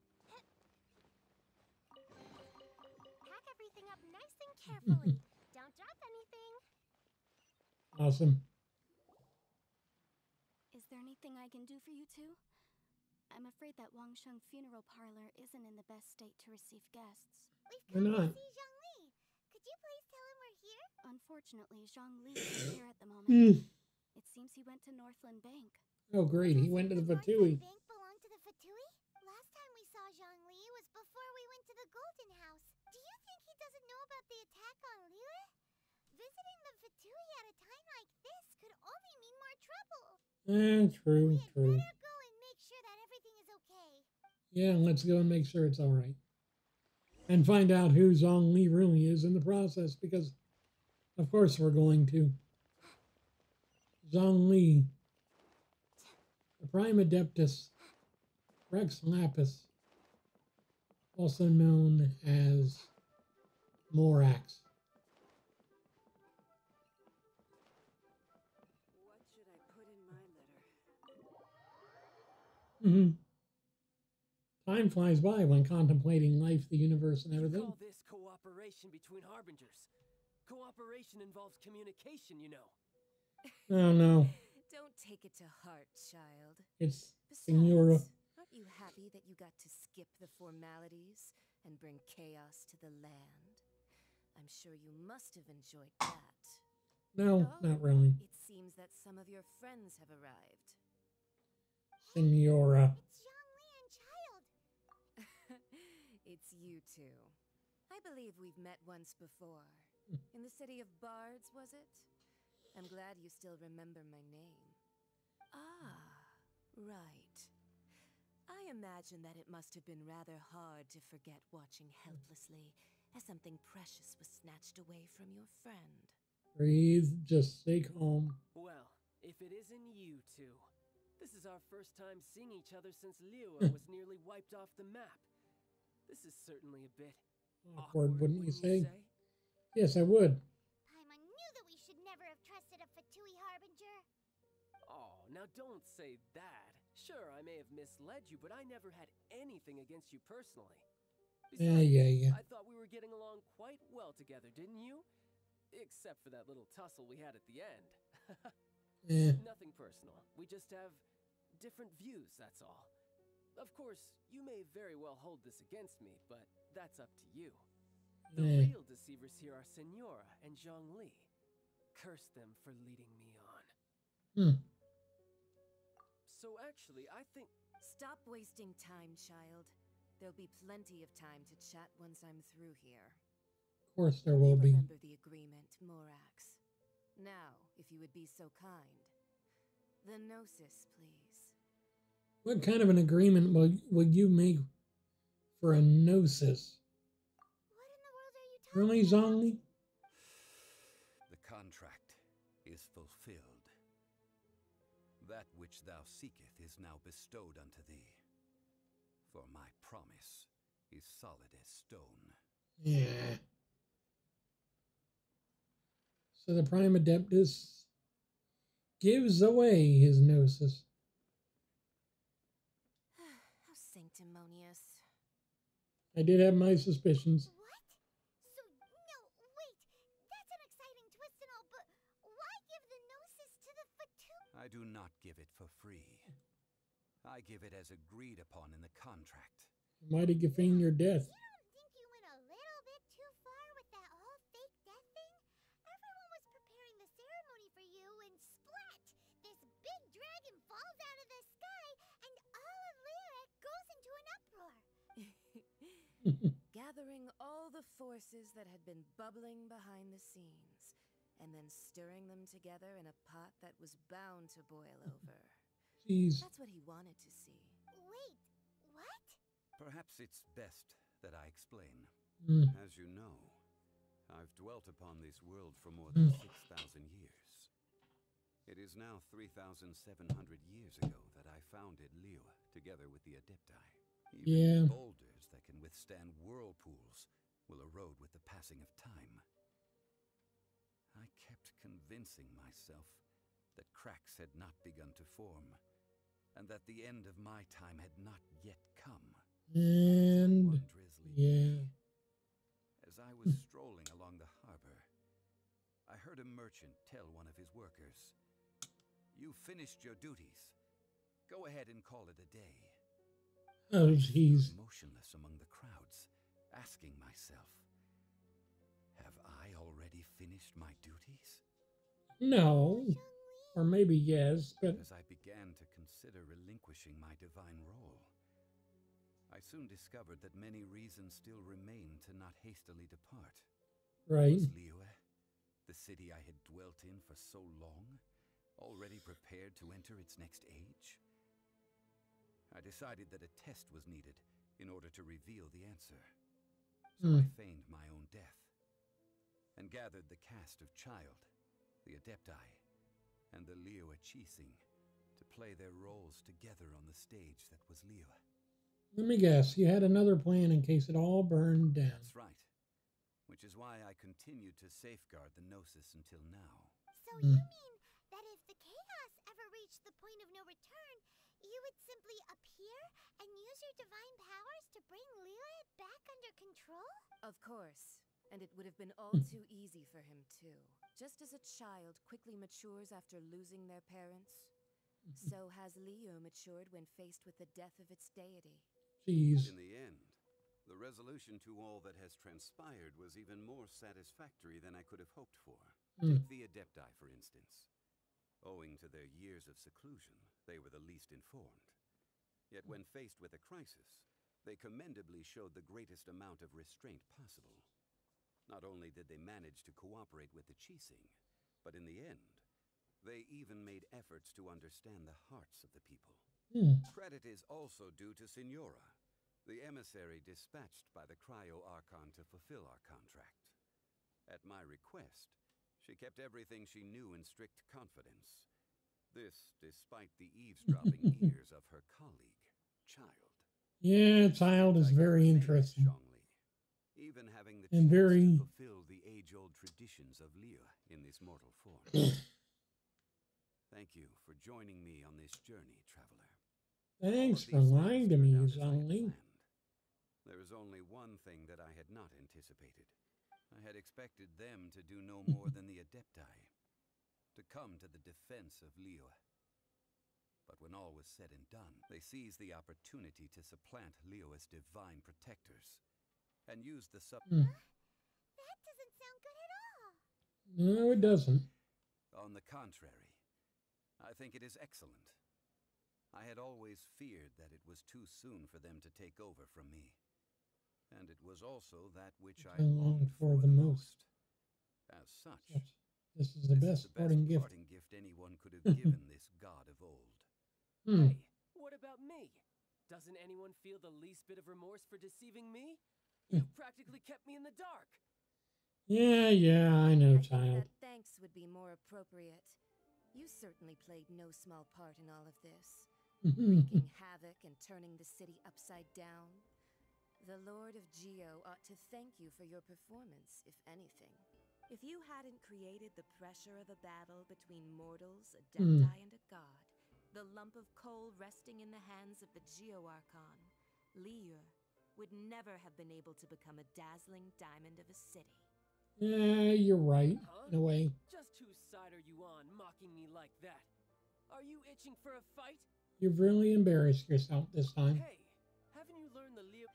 Pack everything up nice and carefully. Don't drop anything. Awesome. Is there anything I can do for you two? I'm afraid that Wangsheng Funeral Parlor isn't in the best state to receive guests. We've Why come not? to see Zhongli. Could you please tell him we're here? Unfortunately, Zhongli isn't here at the moment. Hmm. It seems he went to Northland Bank. Oh, great. He went to the Fatui. Bank belonged to the Fatui? Last time we saw Zhongli was before we went to the Golden House. Do you think he doesn't know about the attack on Liyue? Visiting the Fatui at a time like this could only mean more trouble. Eh, true, We had true. better go and make sure that everything is okay. Yeah, let's go and make sure it's all right. And find out who Zhong Li really is in the process, because of course we're going to. Zhong Li, the Prime Adeptus, Rex Lapis, also known as Morax. What should I put in my letter? hmm Time flies by when contemplating life, the universe, and You everything. call this cooperation between harbingers. Cooperation involves communication, you know. Oh no, Don't take it to heart, child. it's Senora. Besides, aren't you happy that you got to skip the formalities and bring chaos to the land? I'm sure you must have enjoyed that. No, not really. It seems that some of your friends have arrived. Senora. It's you two. I believe we've met once before. In the city of Bards, was it? I'm glad you still remember my name. Ah, right. I imagine that it must have been rather hard to forget watching helplessly as something precious was snatched away from your friend. Breathe, just stay calm. Well, if it isn't you two. This is our first time seeing each other since Liyue was nearly wiped off the map. This is certainly a bit Awkward, awkward, wouldn't you say? say? Yes, I would. Paimon knew that we should never have trusted a Fatui Harbinger. Oh, now don't say that. Sure, I may have misled you, but I never had anything against you personally. Yeah, Besides, yeah, yeah. I thought we were getting along quite well together, didn't you? Except for that little tussle we had at the end. Yeah. Nothing personal. We just have different views, that's all. Of course, you may very well hold this against me, but that's up to you. The Yeah. real deceivers here are Senora and Zhongli. Curse them for leading me on. Hmm. So actually, I think... Stop wasting time, child. There'll be plenty of time to chat once I'm through here. Of course there will You be. remember the agreement, Morax. Now, if you would be so kind. The Gnosis, please. What kind of an agreement will, will you make for a Gnosis? Really, Zhongli? The contract is fulfilled. That which thou seeketh is now bestowed unto thee. For my promise is solid as stone. Yeah. So the Prime Adeptus gives away his Gnosis. How sanctimonious. I did have my suspicions. What? So, no, wait. That's an exciting twist and all, but why give the Gnosis to the Fatui? I do not give it for free. I give it as agreed upon in the contract. Mighty Gafine your death. You don't think you went a little bit too far with that whole fake death thing? Everyone was preparing the ceremony for you, and splat! This big dragon falls out of the sky, and all of Liyue goes into an uproar. Gathering all the forces that had been bubbling behind the scenes, and then stirring them together in a pot that was bound to boil over. Jeez. That's what he wanted to see. Wait, what? Perhaps it's best that I explain. Mm. As you know, I've dwelt upon this world for more than Mm. six thousand years. It is now three thousand seven hundred years ago that I founded Liyue together with the Adepti. Even Yeah. boulders that can withstand whirlpools will erode with the passing of time. I kept convincing myself that cracks had not begun to form, and that the end of my time had not yet come. And One drizzly yeah. day, as I was strolling along the harbor, I heard a merchant tell one of his workers, "You finished your duties. Go ahead and call it a day." Oh, I jeez. stood motionless among the crowds, asking myself, have I already finished my duties? No. Or maybe yes, but As I began to consider relinquishing my divine role, I soon discovered that many reasons still remained to not hastily depart. right. Was Liyue, the city I had dwelt in for so long, already prepared to enter its next age? I decided that a test was needed in order to reveal the answer. So Hmm. I feigned my own death, and gathered the cast of Child, the Adepti, and the Liyue Qixing to play their roles together on the stage that was Liyue. Let me guess. You had another plan in case it all burned down. That's right. Which is why I continued to safeguard the Gnosis until now. So Hmm. you mean that if the chaos ever reached the point of no return, you would simply appear and use your divine powers to bring Liyue back under control? Of course. And it would have been all too easy for him, too. Just as a child quickly matures after losing their parents, so has Liyue matured when faced with the death of its deity. Jeez. In the end, the resolution to all that has transpired was even more satisfactory than I could have hoped for. Hmm. Take the Adepti, for instance. Owing to their years of seclusion, they were the least informed. Yet when faced with a crisis, They commendably showed the greatest amount of restraint possible. Not only did they manage to cooperate with the Qixing, but in the end, they even made efforts to understand the hearts of the people. Hmm. Credit is also due to Signora, the emissary dispatched by the Cryo Archon to fulfill our contract. At my request, she kept everything she knew in strict confidence. This despite the eavesdropping ears of her colleague, Child. Yeah, Child is very interesting. Even having the and chance very to fulfill the age-old traditions of Liyue in this mortal form. Thank you for joining me on this journey, traveler. Thanks for lying to me, Zhongli. There is only one thing that I had not anticipated. I had expected them to do no more than the Adepti, to come to the defense of Liyue. But when all was said and done, they seized the opportunity to supplant Liyue's divine protectors, and used the sub- Hmm. That doesn't sound good at all. No, it doesn't. On the contrary, I think it is excellent. I had always feared that it was too soon for them to take over from me. And it was also that which I longed for the most. As such, Yes. This is the this best is the parting best gift. parting gift anyone could have given this god of old. Hmm. Hey, what about me? Doesn't anyone feel the least bit of remorse for deceiving me? You've practically kept me in the dark. Yeah, yeah, I know, I think Child. that thanks would be more appropriate. You certainly played no small part in all of this, wreaking havoc and turning the city upside down. The Lord of Geo ought to thank you for your performance, if anything. If you hadn't created the pressure of a battle between mortals, Adepti, Hmm. and a god, the lump of coal resting in the hands of the Geo Archon, Liyue, would never have been able to become a dazzling diamond of a city. Yeah, you're right, Huh? in a way. Just whose side are you on, mocking me like that? Are you itching for a fight? You've really embarrassed yourself this time. Hey, haven't you learned the Liyue...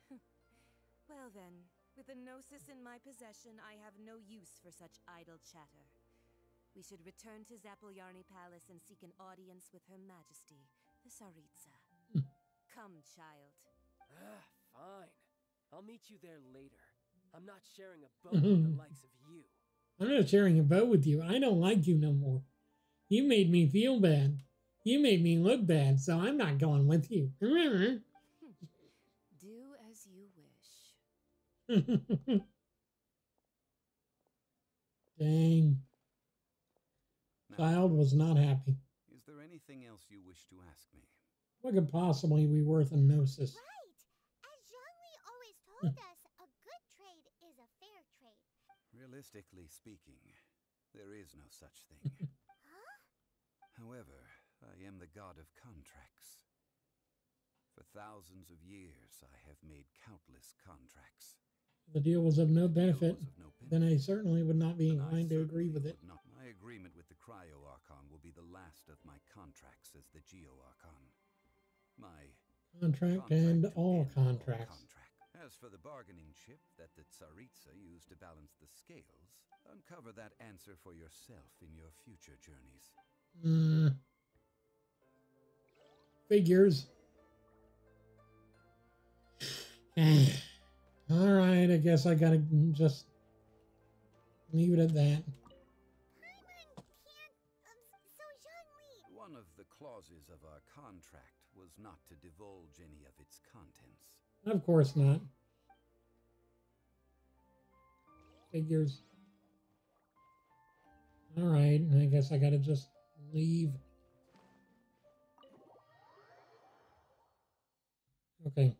Well then, with the Gnosis in my possession, I have no use for such idle chatter. We should return to Zapolyarny Palace and seek an audience with Her Majesty, the Tsaritsa. Come, child. Ah, fine. I'll meet you there later. I'm not sharing a boat with the likes of you. I'm not sharing a boat with you. I don't like you no more. You made me feel bad. You made me look bad, so I'm not going with you. Do as you wish. Dang. Now, Child was not happy. is there anything else you wish to ask me? What could possibly be worth a Gnosis? Right. As Zhongli always told us, a good trade is a fair trade. Realistically speaking, there is no such thing. Huh? However, I am the god of contracts. For thousands of years, I have made countless contracts. If the deal was of no benefit, was of no then I certainly would not be And I inclined to agree with certainly it. would not. My agreement with the Cryo Archon will be the last of my contracts as the Geo Archon. My Contract contract and to all end contracts. contract. As for the bargaining chip that the Tsaritsa used to balance the scales, uncover that answer for yourself in your future journeys. Mm. Figures. All right, I guess I gotta just leave it at that. Paimon can't... Um, so Zhongli... One of the clauses of our contract was not to divulge any of its contents. Of course not. Figures. All right, I guess I gotta just leave. Okay.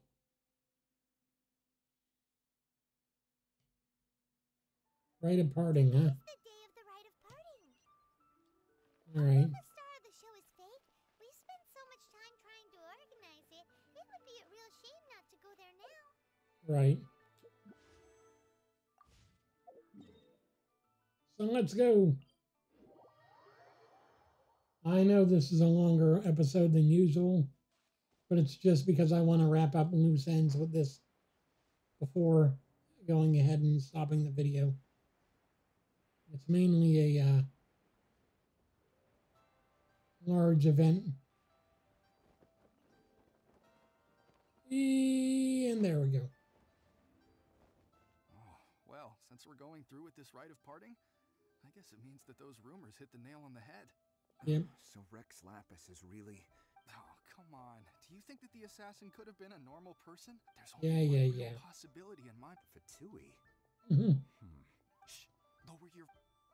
Rite of parting, huh? The day of the rite of parting. All right. The star of the show is fake. We spent so much time trying to organize it. It would be a real shame not to go there now. Right. So let's go. I know this is a longer episode than usual, but it's just because I want to wrap up loose ends with this before going ahead and stopping the video. It's mainly a uh, large event And there we go. Oh, well, since we're going through with this rite of parting, I guess it means that those rumors hit the nail on the head. Yep. So Rex Lapis is really... Oh, come on. Do you think that the assassin could have been a normal person? There's only Yeah, one yeah, real yeah. possibility in my... Fatui? Mm-hmm. Hmm. Shh. Lower your...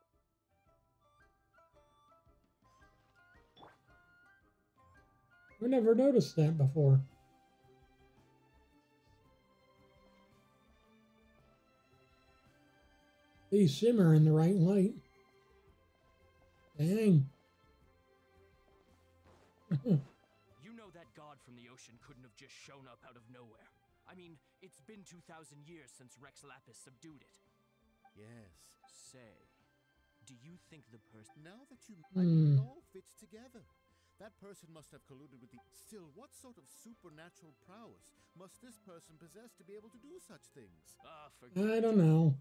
I never noticed that before. They shimmer in the right light. Dang. You know that god from the ocean couldn't have just shown up out of nowhere. I mean, it's been two thousand years since Rex Lapis subdued it. Yes. Say, do you think the person... Now that you... Hmm. I mean, it all fits together. That person must have colluded with the... Still, what sort of supernatural prowess must this person possess to be able to do such things? Ah, forget I don't know.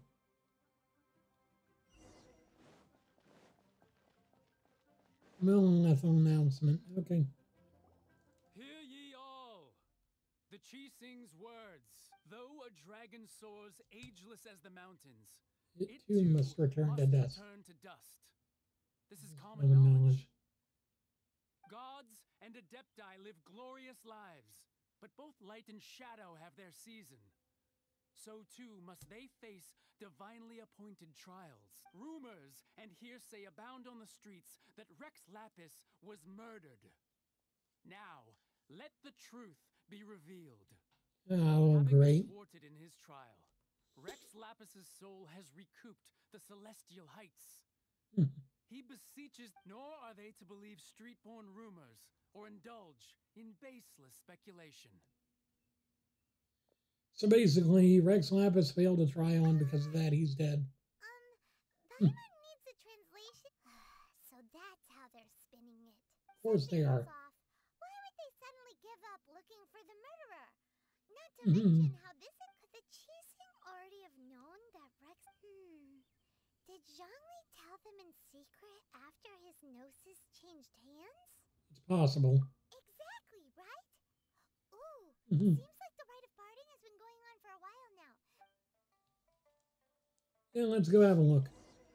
Millennial announcement. Okay. Hear ye all! The Qixing's words. Though a dragon soars ageless as the mountains, It too must return to dust. return to dust. This is common Common knowledge. knowledge. Gods and Adepti live glorious lives, but both light and shadow have their season. So too must they face divinely appointed trials. Rumors and hearsay abound on the streets that Rex Lapis was murdered. Now, let the truth be revealed. Oh, Having great. been thwarted in his trial, Rex Lapis's soul has recouped the celestial heights. He beseeches, nor are they to believe street-born rumors or indulge in baseless speculation. So basically, Rex Lapis failed a trial, and because of that, he's dead. Um, Paimon needs a translation. So that's how they're spinning it. Of course they are. Off. Why would they suddenly give up looking for the murderer? Not to Mhm. mention how this could the Qixing already have known that Rex. Hmm. Did Zhongli tell them in secret after his gnosis changed hands? It's possible. Exactly, right? Ooh, Mhm. seems like the rite of parting has been going on for a while now. Yeah, let's go have a look.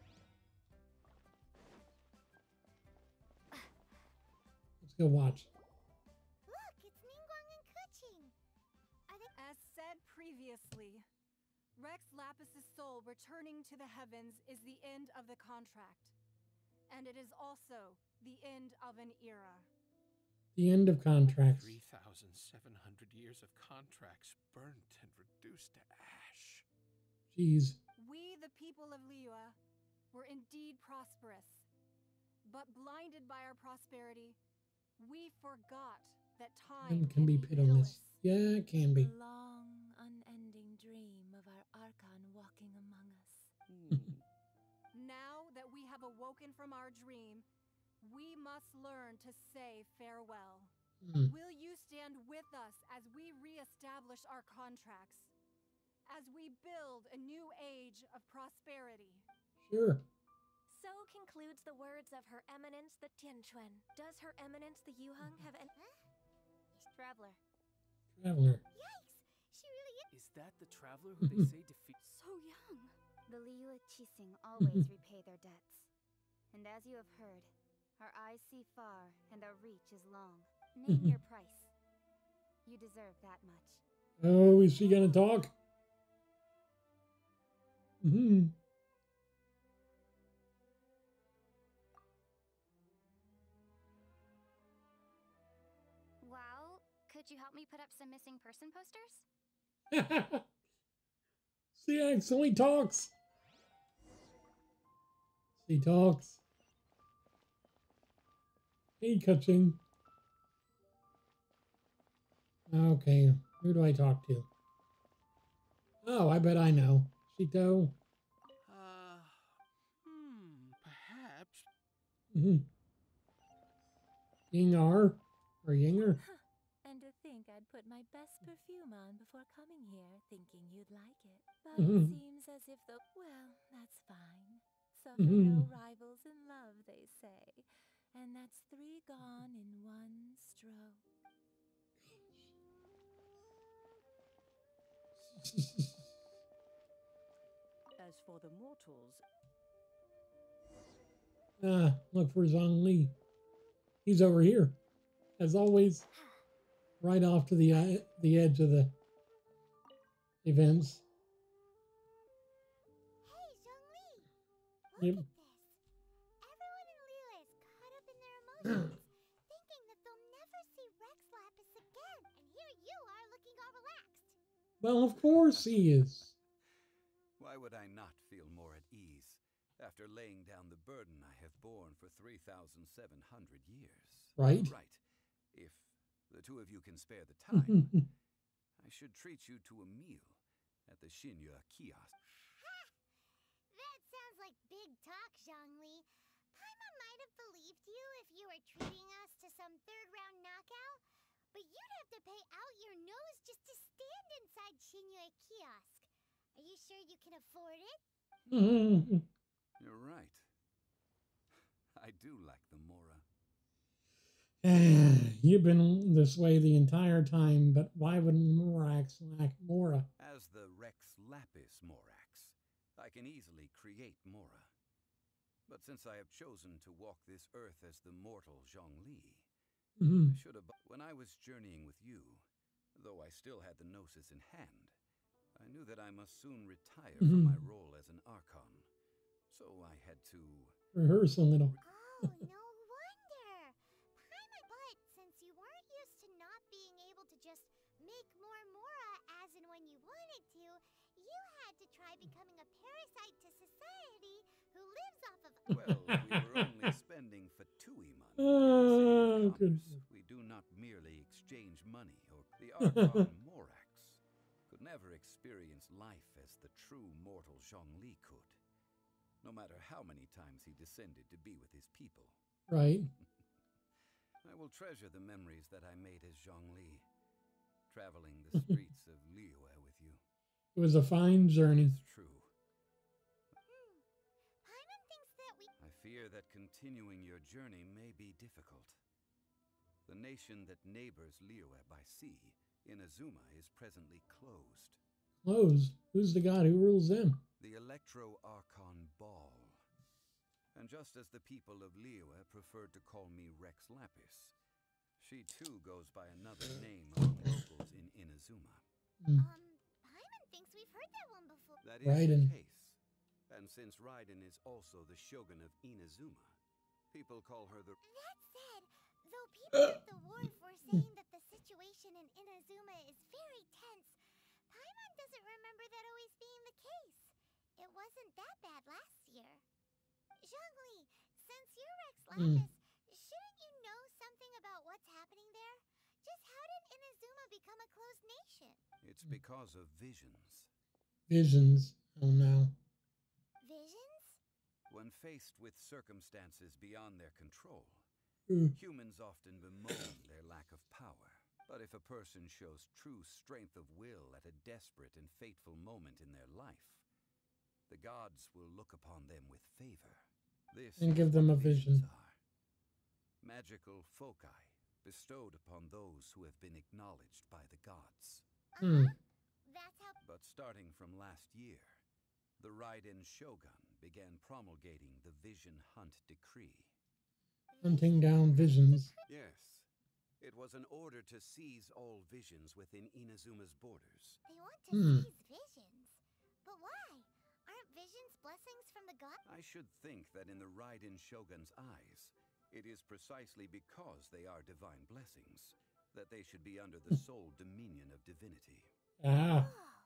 Let's go watch. Look, it's Ningguang and Keqing. Are they? As said previously, Rex Lapis's soul returning to the heavens is the end of the contract. And it is also the end of an era. The end of contracts. three thousand seven hundred years of contracts burnt and reduced to ash. Jeez. We, the people of Liyue, were indeed prosperous. But blinded by our prosperity, we forgot that time Time can be pitiless. Yeah, it can be. The long, unending dream of our Archon walking among us. Now that we have awoken from our dream, we must learn to say farewell. Hmm. Will you stand with us as we re-establish our contracts? As we build a new age of prosperity? Sure. So concludes the words of Her Eminence the Tianquan. Does Her Eminence the Yuheng have an... Huh? Traveler. Traveler. Yikes! She really is. Is that the traveler who they say defeat? So young. The Liyue Qixing always repay their debts. And as you have heard, our eyes see far and our reach is long. Name your price. You deserve that much. Oh, is she gonna talk? Hmm. Well, could you help me put up some missing person posters? She actually talks. She talks. Hey, Keqing. Okay, who do I talk to? Oh, I bet I know. Shito. Uh, hmm, perhaps. Mm-hmm. Yingar? Or Yinger? And to think I'd put my best perfume on before coming here, thinking you'd like it. But Mhm. it seems as if the... Well, that's fine. Suffer Mhm. no rivals in love, they say. And that's three gone in one stroke. As for the mortals, Ah, look for Zhongli. He's over here, as always, right off to the eye, the edge of the events. Hey, Zhongli! Look Yep. at this. Everyone in Liyue is caught up in their emotions, thinking that they'll never see Rex Lapis again. And here you are looking all relaxed. Well, of course he is. Why would I not feel more at ease after laying down the burden I have borne for three thousand seven hundred years? Right. Right. If the two of you can spare the time, I should treat you to a meal at the Xinyue kiosk. That sounds like big talk, Zhongli. Paimon might have believed you if you were treating us to some third-round knockout, but you'd have to pay out your nose just to stand inside Xinyue kiosk. Are you sure you can afford it? You're right. I do lack the Mora. You've been this way the entire time, but why would Morax lack Mora? As the Rex Lapis Morax, I can easily create Mora. But since I have chosen to walk this earth as the mortal Zhongli, Mhm. I should have. When I was journeying with you, though I still had the Gnosis in hand, I knew that I must soon retire from my Mhm. role as an Archon. So I had to. Rehearse a little. Oh, no wonder. Paimon, but since you weren't used to not being able to just make more Mora as and when you wanted to, you had to try becoming a parasite to society who lives off of. Well, we were only spending Fatui money. Oh, good. We do not merely exchange money, or the Archon Morax could never experience life as the true mortal Zhongli could, no matter how many times he descended to be with his people. Right. I will treasure the memories that I made as Zhongli, traveling the streets of Liyue with you. It was a fine journey. It's true. Paimon thinks that we. I fear that continuing your journey may be difficult. The nation that neighbors Liyue by sea, Inazuma, is presently closed. Closed. Who's the god who rules them? The Electro-Archon Ball. And just as the people of Liyue preferred to call me Rex Lapis, she too goes by another name among locals in Inazuma. Mm. Um, Paimon thinks we've heard that one before. That is Raiden. the case. And since Raiden is also the shogun of Inazuma, people call her the... That said, though people at the wharf were saying that the situation in Inazuma is very tense, Paimon doesn't remember that always being the case. It wasn't that bad last year. Zhongli, since you're Rex Hmm. Lapis, shouldn't you know something about what's happening there? Just how did Inazuma become a closed nation? It's because of visions. Visions. Oh no. Visions? When faced with circumstances beyond their control, Mm. humans often bemoan their lack of power. But if a person shows true strength of will at a desperate and fateful moment in their life, the gods will look upon them with favor. This And is give them what a vision. visions are. Magical foci bestowed upon those who have been acknowledged by the gods. Hmm. That's how. But starting from last year, the Raiden Shogun began promulgating the Vision Hunt Decree. Hunting down visions. Yes, it was an order to seize all visions within Inazuma's borders. They want to Hmm. seize visions. But why? Aren't visions blessings from the gods? I should think that in the Raiden Shogun's eyes, it is precisely because they are divine blessings that they should be under the sole dominion of divinity. Ah.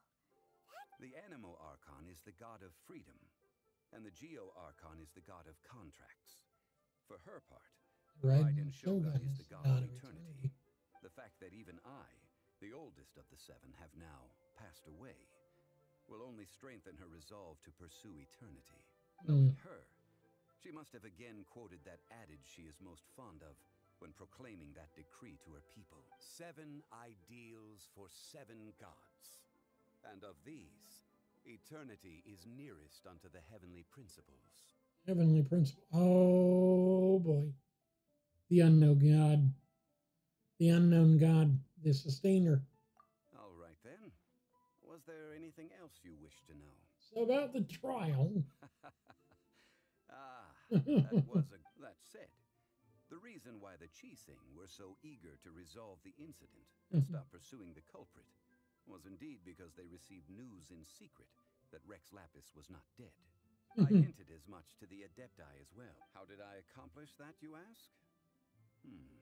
The Animo Archon is the god of freedom, and the Geo Archon is the god of contracts. For her part, the Raiden Raiden Shogun Shogun is is the the god, god of of eternity. The fact that even I, the oldest of the seven, have now passed away will only strengthen her resolve to pursue eternity. Knowing Mm. her, she must have again quoted that adage she is most fond of when proclaiming that decree to her people. Seven ideals for seven gods. And of these, eternity is nearest unto the heavenly principles. Heavenly principle. Oh boy. The unknown god. The unknown god. The sustainer. All right then. Was there anything else you wish to know? So about the trial. Ah, that was a... That said, the reason why the Qixing were so eager to resolve the incident and stop pursuing the culprit was indeed because they received news in secret that Rex Lapis was not dead. I hinted as much to the Adepti as well. How did I accomplish that, you ask? Hmm.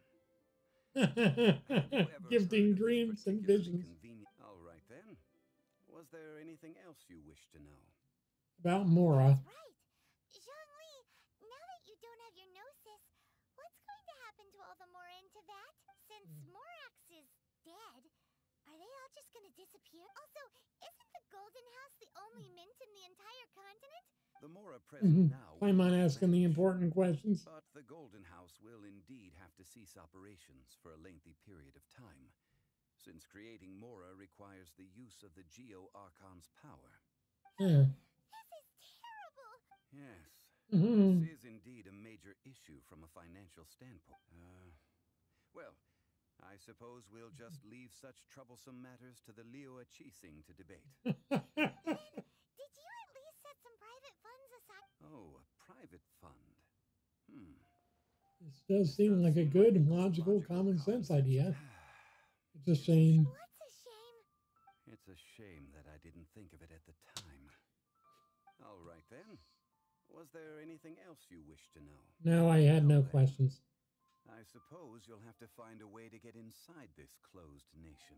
Gifting dreams and visions. All right then. Was there anything else you wish to know? About Mora. Right. Zhongli, now that you don't have your gnosis, what's going to happen to all the Mora in Teyvat? Since Morax is dead, are they all just going to disappear? Also, isn't the Golden House the only mint in the entire continent? The Mora present now... I'm on asking the important questions. But the Golden House will indeed have to cease operations for a lengthy period of time, since creating Mora requires the use of the Geo-Archon's power. Yeah. This is terrible! Yes. Mm-hmm. This is indeed a major issue from a financial standpoint. Uh, well, I suppose we'll just leave such troublesome matters to the Liyue Qixing to debate. Did you at least set some private funds aside? Oh, a private fund. Hmm. This does seem like a good, logical, common sense idea. It's a shame. What's a shame? It's a shame that I didn't think of it at the time. All right then. Was there anything else you wish to know? No, I had no questions. I suppose you'll have to find a way to get inside this closed nation.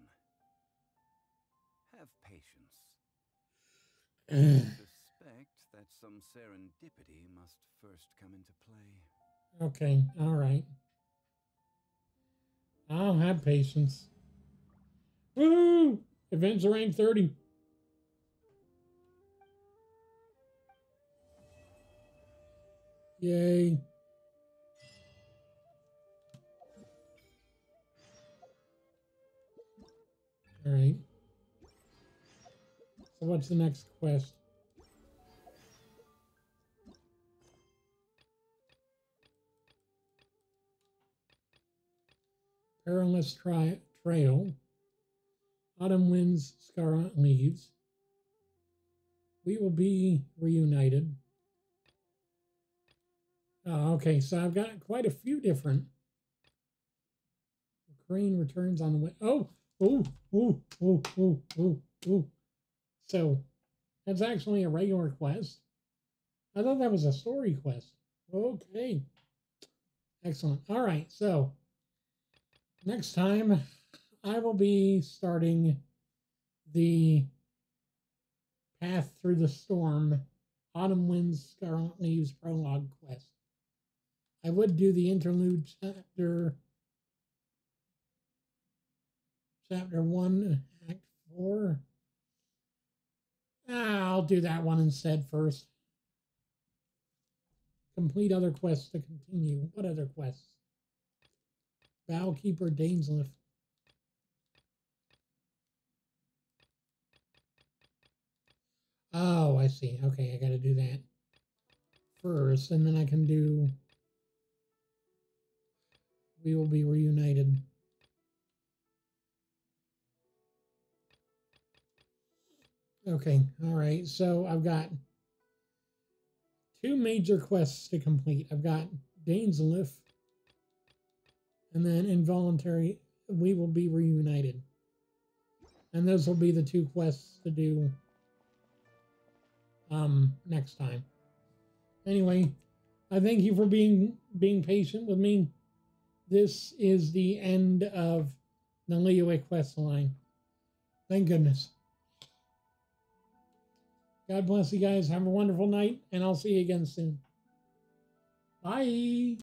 Have patience. I suspect that some serendipity must first come into play. Okay, all right. I'll have patience. Woo! Adventure rank thirty. Yay. All right. So what's the next quest? Perilous tri Trail. Autumn winds, scarlet leaves. We will be reunited. Oh, okay, so I've got quite a few different. Crane returns on the way. Oh, oh, oh, oh, oh, oh, oh. So that's actually a regular quest. I thought that was a story quest. Okay. Excellent. All right, so next time I will be starting the Path Through the Storm, Autumn Winds, Scarlet Leaves prologue quest. I would do the interlude chapter, chapter one, act four. Ah, I'll do that one instead first. Complete other quests to continue. What other quests? Bowkeeper Dainsliff. Oh, I see. Okay, I got to do that first, and then I can do We Will Be Reunited. Okay, all right. So I've got two major quests to complete. I've got Dainsliff, and then Involuntary We Will Be Reunited. And those will be the two quests to do um, next time. Anyway, I thank you for being being patient with me. This is the end of the Liyue quest line. Thank goodness. God bless you guys. Have a wonderful night, and I'll see you again soon. Bye.